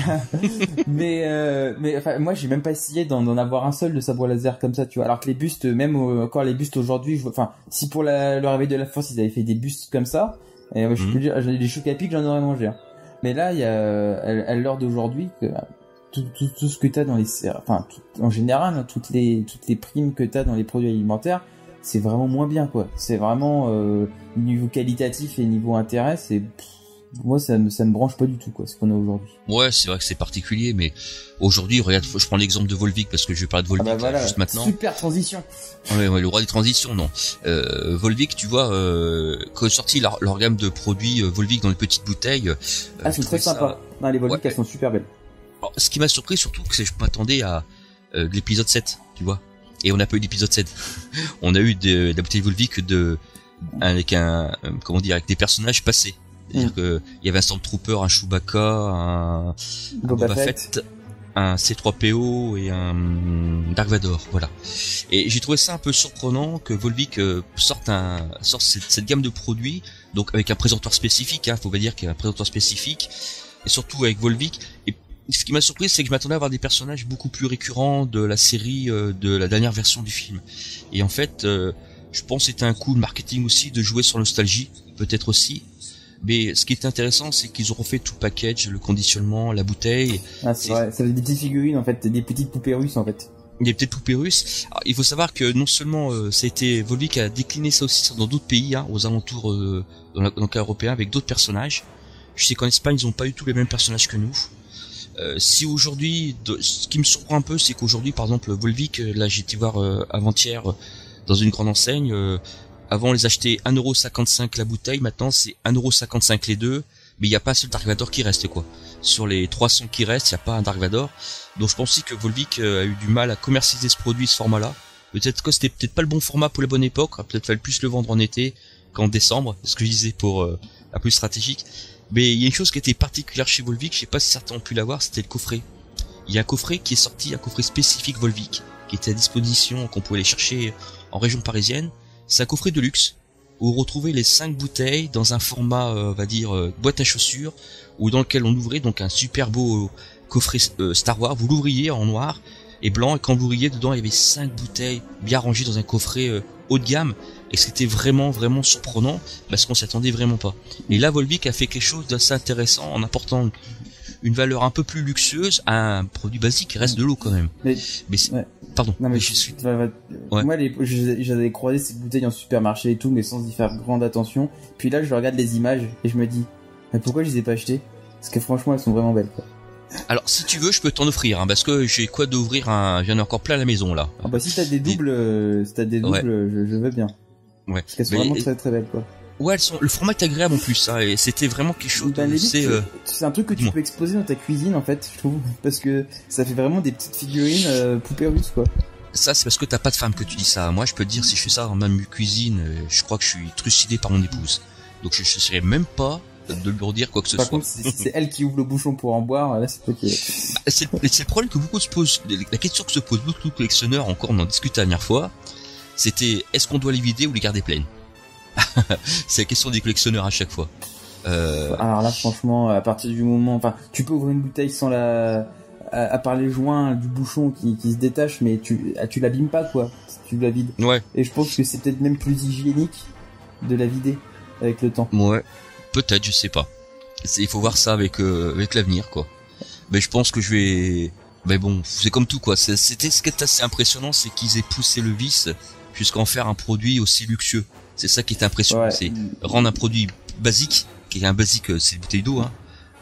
mais euh, mais enfin moi j'ai même pas essayé d'en, d'en avoir un seul de sabre laser comme ça, tu vois. Alors que les bustes, même euh, encore les bustes aujourd'hui, je... enfin si pour la, le réveil de la force ils avaient fait des bustes comme ça, et ouais, je peux mmh. dire, les chocs à pic j'en aurais mangé. Hein. Mais là il y a à, à l'heure d'aujourd'hui que tout, tout, tout ce que t'as dans les, enfin tout, en général hein, toutes les toutes les primes que t'as dans les produits alimentaires. C'est vraiment moins bien, quoi. C'est vraiment euh, niveau qualitatif et niveau intérêt, c'est pff, moi ça me ça me branche pas du tout, quoi, ce qu'on a aujourd'hui. Ouais, c'est vrai que c'est particulier, mais aujourd'hui, regarde, je prends l'exemple de Volvic parce que je vais parler de Volvic ah bah voilà, juste maintenant. Super transition. Ouais, ouais, le roi des transitions, non. Euh, Volvic, tu vois, euh, quand est sorti leur, leur gamme de produits euh, Volvic dans les petites bouteilles. Euh, ah, c'est très sympa. Ça... Non, les Volvic, ouais. Elles sont super belles. Alors, ce qui m'a surpris surtout, c'est que je m'attendais à euh, l'épisode sept, tu vois. Et on n'a pas eu l'épisode sept. On a eu de, de la bouteille Volvic de, avec un, comment dire, avec des personnages passés. C'est-à-dire mmh. que, il y avait un Stormtrooper, un Chewbacca, un, un Boba, Boba Fett, Fett, un C trois P O et un Dark Vador, voilà. Et j'ai trouvé ça un peu surprenant que Volvic euh, sorte un, sorte cette, cette gamme de produits, donc avec un présentoir spécifique, hein, faut pas dire qu'il y a un présentoir spécifique, et surtout avec Volvic. Et ce qui m'a surpris, c'est que je m'attendais à avoir des personnages beaucoup plus récurrents de la série, euh, de la dernière version du film. Et en fait, euh, je pense que c'était un coup de marketing aussi de jouer sur nostalgie, peut-être aussi. Mais ce qui est intéressant, c'est qu'ils ont refait tout le package, le conditionnement, la bouteille. Ah, c'est vrai, ça fait des petites figurines en fait, des petites poupées russes en fait. Des petites poupées russes. Alors, il faut savoir que non seulement euh, ça a été Volvic a décliné ça aussi dans d'autres pays, hein, aux alentours euh, dans, la, dans le cas européen, avec d'autres personnages. Je sais qu'en Espagne, ils ont pas eu tous les mêmes personnages que nous. Euh, si aujourd'hui, de, ce qui me surprend un peu, c'est qu'aujourd'hui, par exemple, Volvic, là j'ai été voir euh, avant-hier euh, dans une grande enseigne, euh, avant on les achetait un euro cinquante-cinq la bouteille, maintenant c'est un euro cinquante-cinq les deux, mais il n'y a pas un seul Dark Vador qui reste, quoi. Sur les trois cents qui restent, il n'y a pas un Dark Vador. Donc je pense aussi que Volvic euh, a eu du mal à commercialiser ce produit, ce format-là. Peut-être que c'était peut-être pas le bon format pour la bonne époque, peut-être fallait plus le vendre en été qu'en décembre, ce que je disais pour euh, la plus stratégique. Mais il y a une chose qui était particulière chez Volvic, je sais pas si certains ont pu l'avoir, c'était le coffret. Il y a un coffret qui est sorti, un coffret spécifique Volvic, qui était à disposition, qu'on pouvait aller chercher en région parisienne. C'est un coffret de luxe, où vous retrouvez les cinq bouteilles dans un format, euh, on va dire, euh, boîte à chaussures, ou dans lequel on ouvrait donc un super beau coffret euh, Star Wars, vous l'ouvriez en noir et blanc, et quand vous l'ouvriez dedans, il y avait cinq bouteilles bien rangées dans un coffret euh, haut de gamme, et c'était vraiment vraiment surprenant parce qu'on s'y attendait vraiment pas. Et là Volvic a fait quelque chose d'assez intéressant en apportant une valeur un peu plus luxueuse à un produit basique qui reste de l'eau quand même. Mais, mais ouais. Pardon. Non mais je suis. Ouais. Moi, les, j'avais croisé ces bouteilles en supermarché et tout, mais sans y faire grande attention. Puis là, je regarde les images et je me dis, mais pourquoi je les ai pas achetées ? Parce que franchement, elles sont vraiment belles, quoi. Alors, si tu veux, je peux t'en offrir, hein, parce que j'ai quoi d'ouvrir un, j'en ai encore plein à la maison là. Ah bah si t'as des doubles, euh, si t'as des doubles, ouais. je, je veux bien. Ouais. Parce qu'elles sont mais, vraiment très très belles, quoi. Ouais, elles sont, le format est agréable en plus, hein, et c'était vraiment quelque chose ben, de, c'est, euh... c'est un truc que tu peux exposer dans ta cuisine, en fait, je trouve, parce que ça fait vraiment des petites figurines, euh, poupées russes, quoi. Ça, c'est parce que t'as pas de femme que tu dis ça. Moi, je peux te dire, si je fais ça dans ma cuisine, je crois que je suis trucidé par mon épouse. Donc, je ne serais même pas de lui redire quoi que ce par soit. Par contre, si c'est elle qui ouvre le bouchon pour en boire, là, c'est ok. Bah, c'est, c'est le problème que beaucoup se posent, la question que se posent beaucoup de collectionneurs, encore on en discutait la dernière fois, c'était, est-ce qu'on doit les vider ou les garder pleines? C'est la question des collectionneurs à chaque fois. Euh... Alors là, franchement, à partir du moment, enfin, tu peux ouvrir une bouteille sans la, à, à part les joints du bouchon qui, qui se détache, mais tu, tu l'abîmes pas, quoi. Tu la vides. Ouais. Et je pense que c'est peut-être même plus hygiénique de la vider avec le temps. Ouais. Peut-être, je sais pas. C'est, il faut voir ça avec, euh, avec l'avenir, quoi. Mais je pense que je vais, mais bon, c'est comme tout, quoi. C'est, c'était ce qui est assez impressionnant, c'est qu'ils aient poussé le vice jusqu'à en faire un produit aussi luxueux. C'est ça qui est impressionnant, ouais. C'est rendre un produit basique, qui est un basique, c'est une bouteille d'eau, hein,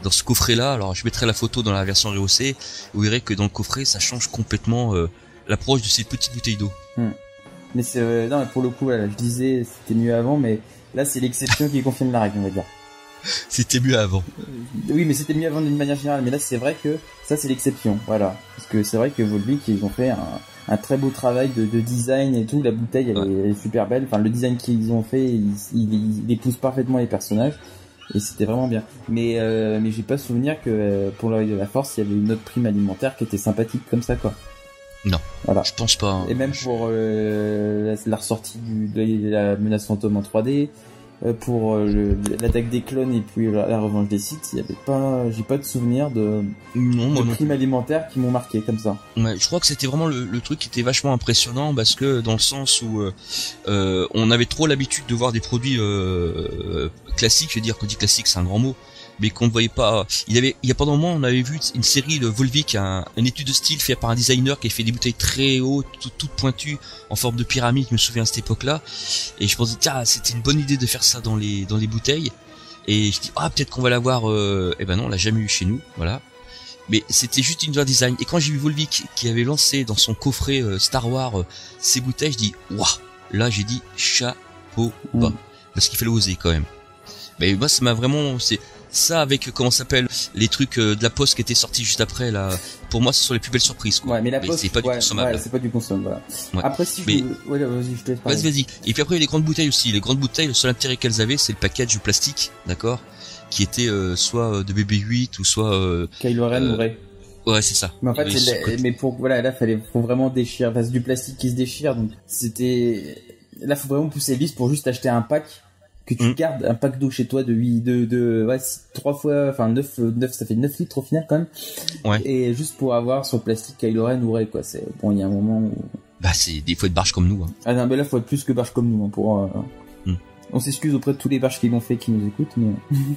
dans ce coffret-là. Alors je mettrai la photo dans la version rehaussée. Vous verrez que dans le coffret, ça change complètement euh, l'approche de ces petites bouteilles d'eau. Hum. Mais c'est euh, non, mais pour le coup, voilà, je disais c'était mieux avant, mais là c'est l'exception qui confirme la règle, on va dire. C'était mieux avant. Oui, mais c'était mieux avant d'une manière générale. Mais là, c'est vrai que ça, c'est l'exception. Voilà. Parce que c'est vrai que Volvic, ils ont fait un, un très beau travail de, de design et tout. La bouteille, elle, ouais. est, elle est super belle. Enfin, le design qu'ils ont fait, il, il, il épouse parfaitement les personnages. Et c'était vraiment bien. Mais, euh, mais j'ai pas souvenir que pour l'œil de la force, il y avait une autre prime alimentaire qui était sympathique comme ça, quoi. Non. Voilà. Je pense pas. Hein. Et même pour euh, la, la ressortie du, de la menace fantôme en trois D. Pour euh, l'attaque des clones et puis la, la revanche des Sith, il y avait pas, j'ai pas de souvenir de, non, de primes alimentaires qui m'ont marqué comme ça. Ouais, je crois que c'était vraiment le, le truc qui était vachement impressionnant parce que dans le sens où euh, euh, on avait trop l'habitude de voir des produits euh, classiques, je veux dire, quand on dit classique c'est un grand mot, mais qu'on ne voyait pas. Il y avait, il y a pendant un moment, on avait vu une série de Volvic, un, une étude de style faite par un designer qui a fait des bouteilles très hautes, toutes, toutes pointues, en forme de pyramide. Je me souviens à cette époque-là, et je pensais tiens, c'était une bonne idée de faire ça dans les dans les bouteilles. Et je dis ah peut-être qu'on va l'avoir. Euh... Eh ben non, on l'a jamais eu chez nous, voilà. Mais c'était juste une design. Et quand j'ai vu Volvic qui avait lancé dans son coffret euh, Star Wars euh, ces bouteilles, je dis waouh. Là j'ai dit chapeau bas, mmh. parce qu'il fallait oser quand même. Mais moi ça m'a vraiment, c'est ça avec comment s'appelle les trucs euh, de la Poste qui étaient sortis juste après là. Pour moi ce sont les plus belles surprises quoi. Ouais, mais la mais Poste c'est pas ouais, du consommable. Ouais, c'est pas du consommable. Voilà. Ouais. Après si mais... je... ouais, vas-y, je te laisse parler. Vas-y, vas-y. Et puis après il y a les grandes bouteilles aussi. Les grandes bouteilles, le seul intérêt qu'elles avaient, c'est le package plastique, d'accord, qui était euh, soit de B B huit ou soit euh, Kylo Ren euh, ou Rey. Ouais, c'est ça. Mais en fait, c'est la... mais pour voilà, là fallait faut vraiment déchirer, parce que du plastique qui se déchire, donc c'était là faut vraiment pousser le vis pour juste acheter un pack. Que tu mmh. gardes un pack d'eau chez toi de huit, de, de, ouais, trois fois, enfin, neuf, neuf, ça fait neuf litres au final, quand même. Ouais. Et juste pour avoir sur le plastique Kylo Ren ou Rey, quoi. C'est, bon, il y a un moment où... Bah, c'est des fois de barges comme nous, hein. Ah non, mais là, faut être plus que barge comme nous, hein, pour, euh... mmh. On s'excuse auprès de tous les barges qui l'ont fait, qui nous écoutent, mais...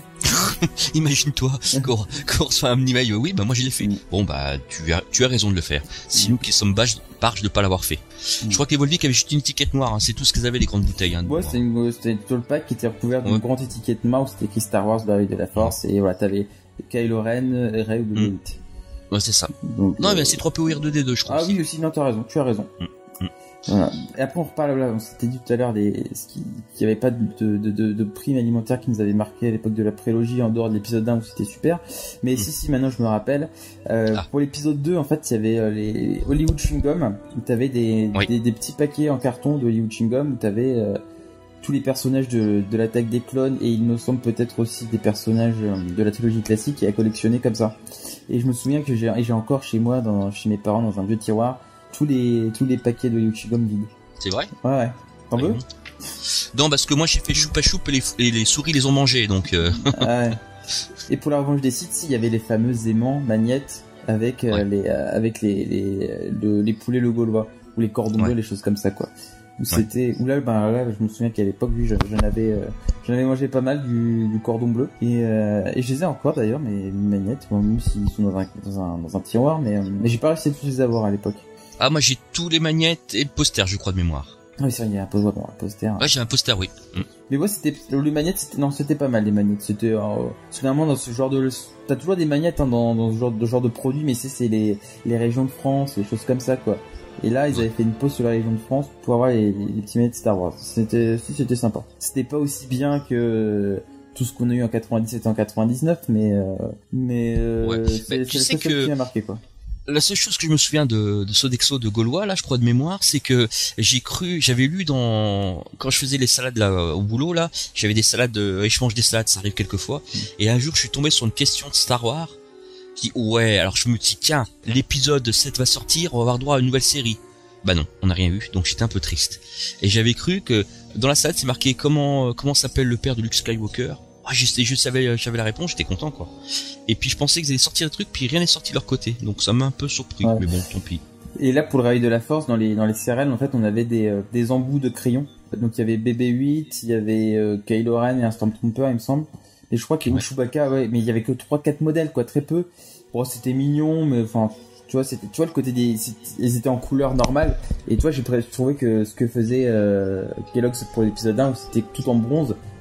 Imagine-toi, qu'on, qu'on reçoit un email, oui, bah, moi, je l'ai fait. Mmh. Bon, bah, tu as, tu as raison de le faire. C'est mmh. nous qui sommes barges, barges de pas l'avoir fait. Mmh. Je crois que les Volvic avaient juste une étiquette noire, hein. C'est tout ce qu'ils avaient, les grandes bouteilles, hein. Ouais, c'était une, c'était tout le pack qui était recouvert d'une ouais. grande étiquette noire où c'était écrit Star Wars, l'œil de la force, et voilà, t'avais Kylo Ren, Rey ou B B huit. Mmh. Ouais, c'est ça. Donc, non, euh... mais c'est trois P O R deux D deux, je crois. Ah aussi. Oui, aussi, non, t'as raison, tu as raison. Mmh. Voilà. Et après on reparle là, on s'était dit tout à l'heure des ce qui qu'il y avait pas de de de, de primes alimentaires qui nous avaient marqué à l'époque de la prélogie en dehors de l'épisode un où c'était super. Mais mmh. si si maintenant je me rappelle euh, ah. pour l'épisode deux en fait, il y avait euh, les Hollywood Chewing Gum où t'avais des, oui. des des petits paquets en carton de Hollywood Chewing Gum où t'avais euh, tous les personnages de de l'attaque des clones et il me semble peut-être aussi des personnages de la trilogie classique à collectionner comme ça. Et je me souviens que j'ai et j'ai encore chez moi dans chez mes parents dans un vieux tiroir tous les tous les paquets de Hollywood Chewing Gum vides. C'est vrai? Ouais ouais. T'en veux? Non, parce que moi j'ai fait choupa choup et les, et les souris les ont mangés donc. Euh... ouais. Et pour la revanche des Sith, il y avait les fameux aimants magnettes avec euh, ouais. les euh, avec les les, le, les poulets le gaulois ou les cordons bleus, ouais. les choses comme ça quoi. Où ouais. c'était où là ben là je me souviens qu'à l'époque oui j'en avais euh, j'en avais mangé pas mal du, du cordon bleu et euh, et je les ai encore d'ailleurs mes magnettes bon, même s'ils sont dans un dans un dans un tiroir mais euh, mais j'ai pas réussi à tous les avoir à l'époque. Ah moi j'ai tous les magnettes et le poster je crois de mémoire. Ah oui c'est vrai il y a un poster, bon, un poster. Ouais j'ai un poster oui. Mm. Mais moi c'était les magnettes c'était non c'était pas mal les magnettes c'était euh, finalement dans ce genre de t'as toujours des magnettes hein, dans dans ce genre de genre de produit mais c'est c'est les les régions de France les choses comme ça quoi. Et là ils avaient fait une pause sur la région de France pour avoir les, les, les petits magnettes Star Wars. C'était si c'était sympa. C'était pas aussi bien que tout ce qu'on a eu en quatre-vingt-dix-sept et en quatre-vingt-dix-neuf mais euh, mais euh, ouais. c'est, bah, c'est, c'est que qui m'a marqué quoi. La seule chose que je me souviens de, de Sodexo de Gaulois, là, je crois de mémoire, c'est que j'ai cru, j'avais lu dans, quand je faisais les salades là, au boulot, là, j'avais des salades, de, et je mange des salades, ça arrive quelquefois, mmh. et un jour, je suis tombé sur une question de Star Wars, qui, ouais, alors je me dis, tiens, l'épisode sept va sortir, on va avoir droit à une nouvelle série. Bah non, on n'a rien eu, donc j'étais un peu triste. Et j'avais cru que, dans la salade, c'est marqué comment, comment s'appelle le père de Luke Skywalker. Ah, je, je savais, j'avais la réponse, j'étais content, quoi. Et puis je pensais qu'ils allaient sortir le truc, puis rien n'est sorti de leur côté. Donc ça m'a un peu surpris, ouais. mais bon, tant pis. Et là, pour le Réveil de la Force, dans les, dans les C R L, en fait, on avait des, euh, des embouts de crayons. Donc il y avait B B huit, il y avait euh, Kylo Ren et un Stormtrooper, il me semble. Et je crois qu'il y a ouais. Chewbacca, ouais, mais il y avait que trois quatre modèles, quoi, très peu. Bon, c'était mignon, mais enfin, tu vois, c'était, tu vois, le côté des, ils étaient en couleur normale. Et toi, j'ai trouvé que ce que faisait euh, Kellogg's pour l'épisode un, où c'était tout en bronze,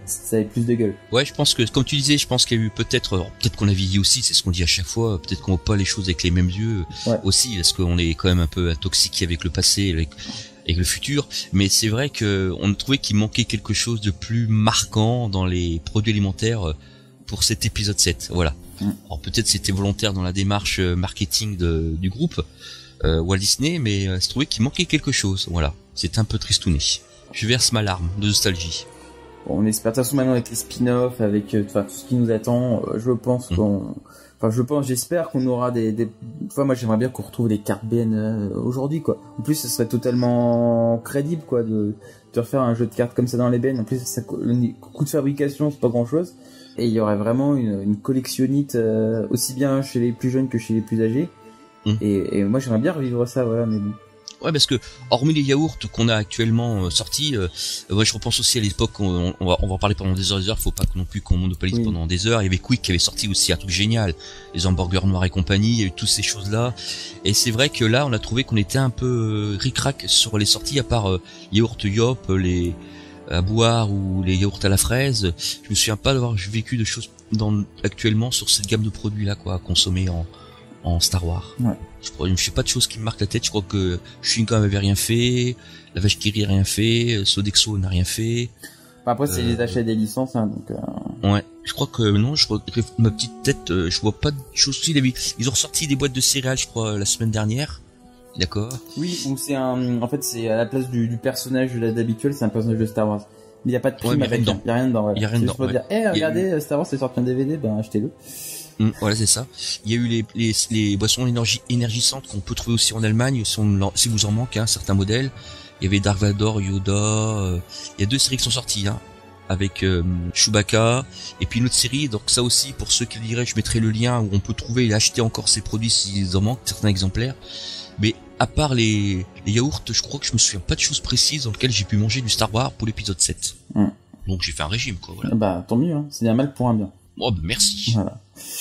ça avait plus de gueule. Ouais, je pense que, comme tu disais, je pense qu'il y a eu peut-être, alors, peut-être qu'on a vieilli aussi, c'est ce qu'on dit à chaque fois, peut-être qu'on voit pas les choses avec les mêmes yeux ouais. aussi, parce qu'on est quand même un peu intoxiqué avec le passé, avec, avec le futur, mais c'est vrai que on a trouvé qu'il manquait quelque chose de plus marquant dans les produits alimentaires pour cet épisode sept, voilà. Mm. Alors peut-être c'était volontaire dans la démarche marketing de, du groupe, euh, Walt Disney, mais euh, c'est trouvé qu'il manquait quelque chose, voilà. C'était un peu tristouné. Je verse ma larme de nostalgie. Bon, on espère de toute façon maintenant avec les spin-offs, avec euh, tout ce qui nous attend, euh, je pense mmh. qu'on... Enfin, je pense, j'espère qu'on aura des... des... Enfin, moi j'aimerais bien qu'on retrouve les cartes B N euh, aujourd'hui, quoi. En plus, ce serait totalement crédible, quoi, de, de refaire un jeu de cartes comme ça dans les B N. En plus, ça, le coût de fabrication, c'est pas grand-chose. Et il y aurait vraiment une, une collectionnite, euh, aussi bien chez les plus jeunes que chez les plus âgés. Mmh. Et, et moi j'aimerais bien revivre ça, voilà, mais bon. Ouais, parce que hormis les yaourts qu'on a actuellement euh, sortis, euh, ouais, je repense aussi à l'époque, on, on va on va en parler pendant des heures et des heures, faut pas non plus qu'on monopolise oui. pendant des heures. Il y avait Quick qui avait sorti aussi un truc génial, les hamburgers noirs et compagnie, il y a eu toutes ces choses-là. Et c'est vrai que là, on a trouvé qu'on était un peu euh, ric-rac sur les sorties, à part euh, yaourt Yop, les à boire ou les yaourts à la fraise. Je me souviens pas d'avoir vécu de choses dans actuellement sur cette gamme de produits là, quoi, à consommer en en Star Wars. Ouais. Je crois, je sais pas de choses qui me marquent la tête. Je crois que Chewing-Gum avait rien fait, la vache qui rit rien fait, Sodexo n'a rien fait. Enfin, après, c'est euh... les achats des licences, hein, donc. Euh... Ouais. Je crois que non. Je crois que ma petite tête, euh, je vois pas de choses. Ils avaient, ils ont ressorti des boîtes de céréales, je crois, la semaine dernière. D'accord. Oui, ou c'est un. En fait, c'est à la place du, du personnage d'habituel, c'est un personnage de Star Wars. Mais il y a pas de prime ouais, avec. Il y a rien dedans. Voilà. Il y a rien dedans. Pour dire, eh, hey, regardez, a... Star Wars c'est sorti un D V D, ben achetez-le. Mmh, voilà, c'est ça. Il y a eu les, les, les boissons énergie, énergisantes qu'on peut trouver aussi en Allemagne, si, on, si vous en manque, hein, certains modèles. Il y avait Dark Vador, Yoda, euh, il y a deux séries qui sont sorties, hein, avec euh, Chewbacca, et puis une autre série, donc ça aussi, pour ceux qui le diraient, je mettrai le lien où on peut trouver et acheter encore ces produits s'ils en manquent, certains exemplaires. Mais à part les, les yaourts, je crois que je me souviens pas de choses précises dans lesquelles j'ai pu manger du Star Wars pour l'épisode sept. Mmh. Donc j'ai fait un régime, quoi, voilà. Bah, tant mieux, hein. C'est un mal pour un bien. Oh, bah, merci. Voilà.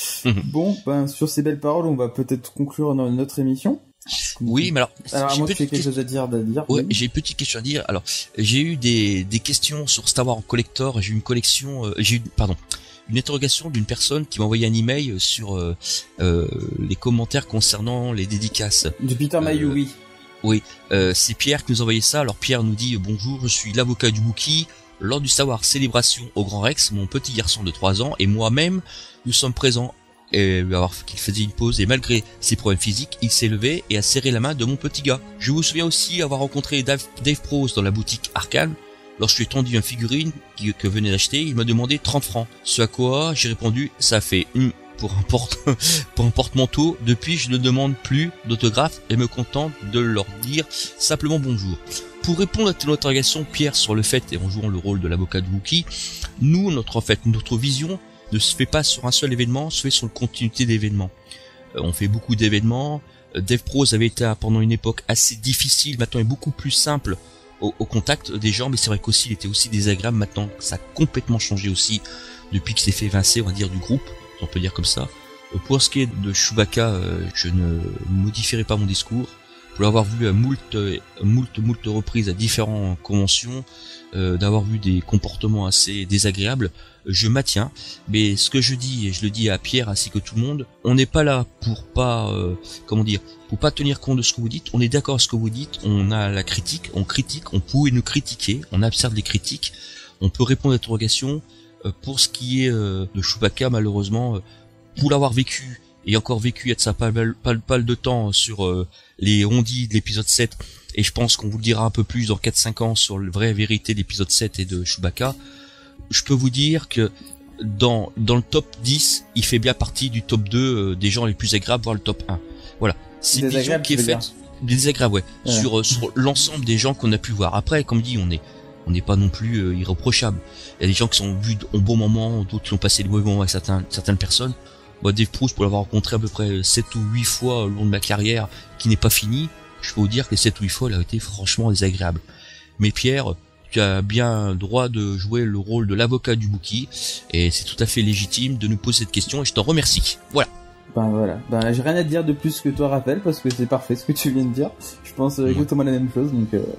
Bon, ben, sur ces belles paroles, on va peut-être conclure notre émission. Oui, mais alors, alors à moi, tu as quelque chose à dire, à dire. Ouais, j'ai une petite question à dire. Alors, j'ai eu des, des questions sur Star Wars Collector, j'ai eu une collection, euh, j'ai eu, pardon, une interrogation d'une personne qui m'a envoyé un email sur, euh, euh, les commentaires concernant les dédicaces. De Peter Mayhew, euh, oui. Oui, euh, c'est Pierre qui nous a envoyé ça. Alors, Pierre nous dit, bonjour, je suis l'avocat du Wookie. Lors du Star Wars Célébration au Grand Rex, mon petit garçon de trois ans et moi-même, nous sommes présents. Et alors qu'il faisait une pause et malgré ses problèmes physiques, il s'est levé et a serré la main de mon petit gars. Je vous souviens aussi avoir rencontré Dave, Dave Prose dans la boutique Arcane. Lorsque je lui ai tendu une figurine qui, que venait d'acheter, il m'a demandé trente francs. Ce à quoi j'ai répondu, ça fait hum, pour un porte pour un porte-manteau. Depuis, je ne demande plus d'autographe et me contente de leur dire simplement bonjour. Pour répondre à ton interrogation, Pierre, sur le fait, et en jouant le rôle de l'avocat de Wookie, nous, notre en fait, notre vision ne se fait pas sur un seul événement, se fait sur une continuité d'événements. Euh, on fait beaucoup d'événements. Euh, Dave Prose avait été pendant une époque assez difficile, maintenant est beaucoup plus simple au, au contact des gens, mais c'est vrai qu'aussi il était aussi désagréable. Maintenant, ça a complètement changé aussi depuis qu'il s'est fait évincer, on va dire, du groupe, on peut dire comme ça. Euh, pour ce qui est de Chewbacca, euh, je ne modifierai pas mon discours. Pour l'avoir vu à moult, moult, moult reprises à différentes conventions, euh, d'avoir vu des comportements assez désagréables, je maintiens. Mais ce que je dis, et je le dis à Pierre ainsi que tout le monde, on n'est pas là pour pas, euh, comment dire, pour pas tenir compte de ce que vous dites. On est d'accord avec ce que vous dites. On a la critique, on critique, on peut nous critiquer, on observe les critiques, on peut répondre à l'interrogation. Euh, pour ce qui est euh, de Chewbacca, malheureusement, euh, pour l'avoir vécu et encore vécu il y a de ça pas mal, pas, pas de temps sur euh, les ondits de l'épisode sept, et je pense qu'on vous le dira un peu plus dans quatre cinq ans sur la vraie vérité de l'épisode sept et de Chewbacca. Je peux vous dire que dans dans le top dix, il fait bien partie du top deux euh, des gens les plus agréables, voire le top un. Voilà, c'est une vision qui est faite désagréable, ouais, ouais. sur euh, sur l'ensemble des gens qu'on a pu voir. Après, comme dit, on est on n'est pas non plus euh, irréprochable. Il y a des gens qui sont vus au bon moment, d'autres qui ont passé le mauvais moment avec certains, certaines personnes. Moi, Dave Prose, pour l'avoir rencontré à peu près sept ou huit fois au long de ma carrière, qui n'est pas finie, je peux vous dire que sept ou huit fois, elle a été franchement désagréable. Mais Pierre, tu as bien le droit de jouer le rôle de l'avocat du Wookie, et c'est tout à fait légitime de nous poser cette question, et je t'en remercie. Voilà. Ben voilà, ben j'ai rien à te dire de plus que toi, Raphaël, parce que c'est parfait ce que tu viens de dire. Je pense euh, exactement la même chose, donc... Euh...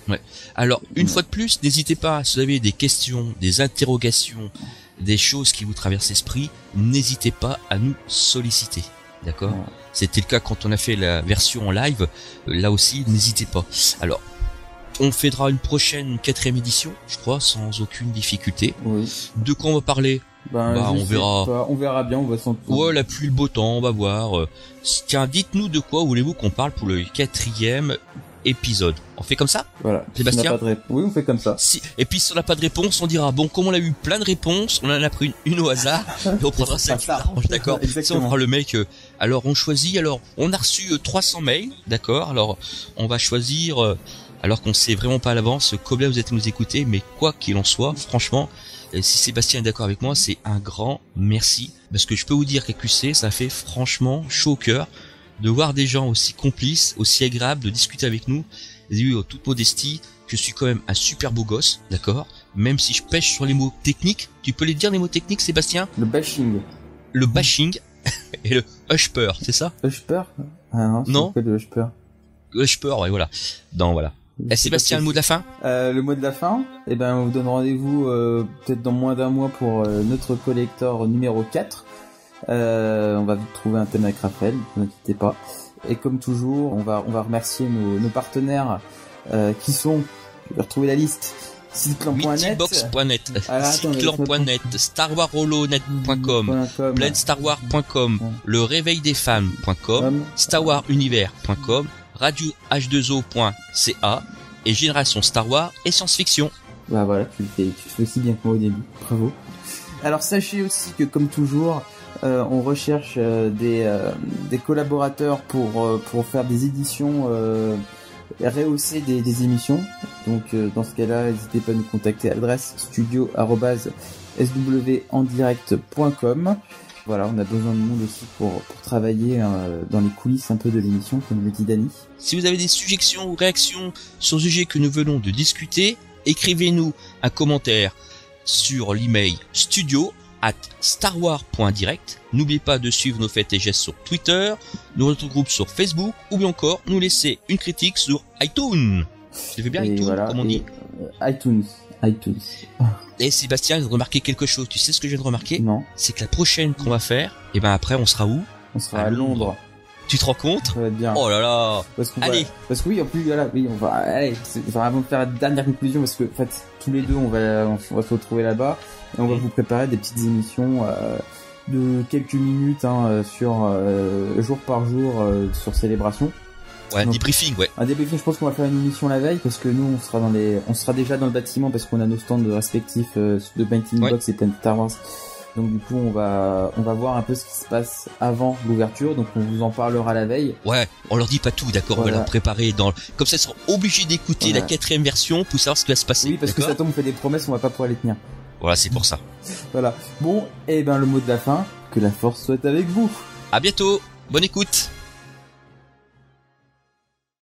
Ouais. Alors, une ouais. fois de plus, n'hésitez pas, si vous avez des questions, des interrogations, des choses qui vous traversent l'esprit, n'hésitez pas à nous solliciter. D'accord ? Ouais. C'était le cas quand on a fait la version en live. Là aussi, n'hésitez pas. Alors, on fera une prochaine, une quatrième édition, je crois, sans aucune difficulté. Oui. De quoi on va parler ? Ben, bah, on verra. Pas. On verra bien, on va s'en. Ouais, la pluie, le beau temps, on va voir. Tiens, dites-nous de quoi voulez-vous qu'on parle pour le quatrième épisode. On fait comme ça ? Voilà. Sébastien ? Si on n'a pas de réponse. Oui, on fait comme ça. Si. Et puis si on n'a pas de réponse, on dira bon, comme on a eu plein de réponses, on en a pris une, une au hasard, et on prendra celle qui l'arrange, d'accord ? Si on fera le mec. Euh, alors on choisit. Alors on a reçu euh, trois cents mails, d'accord ? Alors on va choisir. Euh, alors qu'on sait vraiment pas à l'avance combien vous êtes nous écouter, mais quoi qu'il en soit, franchement, euh, si Sébastien est d'accord avec moi, c'est un grand merci, parce que je peux vous dire qu'à Q C, ça fait franchement chaud au cœur de voir des gens aussi complices, aussi agréables, de discuter avec nous. Et oui, en toute modestie, je suis quand même un super beau gosse, d'accord ? Même si je pêche sur les mots techniques, tu peux les dire les mots techniques, Sébastien ? Le bashing. Le bashing et le hushper, c'est ça ? Hushper ? Ah non, c'est non pas le hushper. Hushper, ouais, voilà. Non, voilà. Eh, Sébastien, le mot de la fin ? euh, Le mot de la fin, eh ben, on vous donne rendez-vous euh, peut-être dans moins d'un mois pour euh, notre collector numéro quatre. Euh, on va vite trouver un thème avec Raphaël, ne vous inquiétez pas. Et comme toujours, on va on va remercier nos, nos partenaires euh, qui sont, je vais retrouver la liste, Cyclan point net, Mythibox point net, Cyclan point net, Star Wars Holonet point com, Blade Star Wars point com, le réveil des femmes point com, Star Wars Univers point com, radio h deux o point c a et Génération Star Wars et Science-Fiction. Bah voilà, tu le fais, tu le fais aussi bien que moi au début. Bravo. Alors sachez aussi que comme toujours, Euh, on recherche euh, des, euh, des collaborateurs pour, euh, pour faire des éditions, euh, rehausser des, des émissions. Donc euh, dans ce cas-là, n'hésitez pas à nous contacter à l'adresse studio arobase s w en direct point com. Voilà, on a besoin de monde aussi pour, pour travailler euh, dans les coulisses un peu de l'émission, comme le dit Dany. Si vous avez des suggestions ou réactions sur le sujet que nous venons de discuter, écrivez-nous un commentaire sur l'email studio at starwar point direct. N'oubliez pas de suivre nos faits et gestes sur Twitter, notre groupe sur Facebook, ou bien encore nous laisser une critique sur iTunes. Je fais bien et iTunes, voilà, comme on dit. Euh, iTunes, iTunes. Et Sébastien, je viens de remarquer quelque chose. Tu sais ce que je viens de remarquer ? Non. C'est que la prochaine qu'on va faire, et ben après on sera où ? On sera à, à Londres. Londres. Tu te rends compte ? Ça va être bien. Oh là là. Parce qu'on allez. Va, parce que oui, en plus, voilà, oui, on va, allez, enfin, avant de faire la dernière conclusion, parce que, en fait, tous les deux, on va, on va se retrouver là-bas, et on va vous préparer des petites émissions, euh, de quelques minutes, hein, sur, euh, jour par jour, euh, sur Célébration. Ouais, un débriefing, ouais. Un débriefing, je pense qu'on va faire une émission la veille, parce que nous, on sera dans les, on sera déjà dans le bâtiment, parce qu'on a nos stands respectifs, euh, de Painting ouais. Box et Planet Star Wars. Donc du coup on va on va voir un peu ce qui se passe avant l'ouverture, donc on vous en parlera la veille. Ouais, on leur dit pas tout, d'accord, voilà. On va leur préparer dans comme ça ils seront obligés d'écouter voilà. la quatrième version pour savoir ce qui va se passer. Oui, parce que ça tombe, on fait des promesses, on va pas pouvoir les tenir. Voilà, c'est pour ça. Voilà. Bon, et ben le mot de la fin, que la force soit avec vous. À bientôt. Bonne écoute.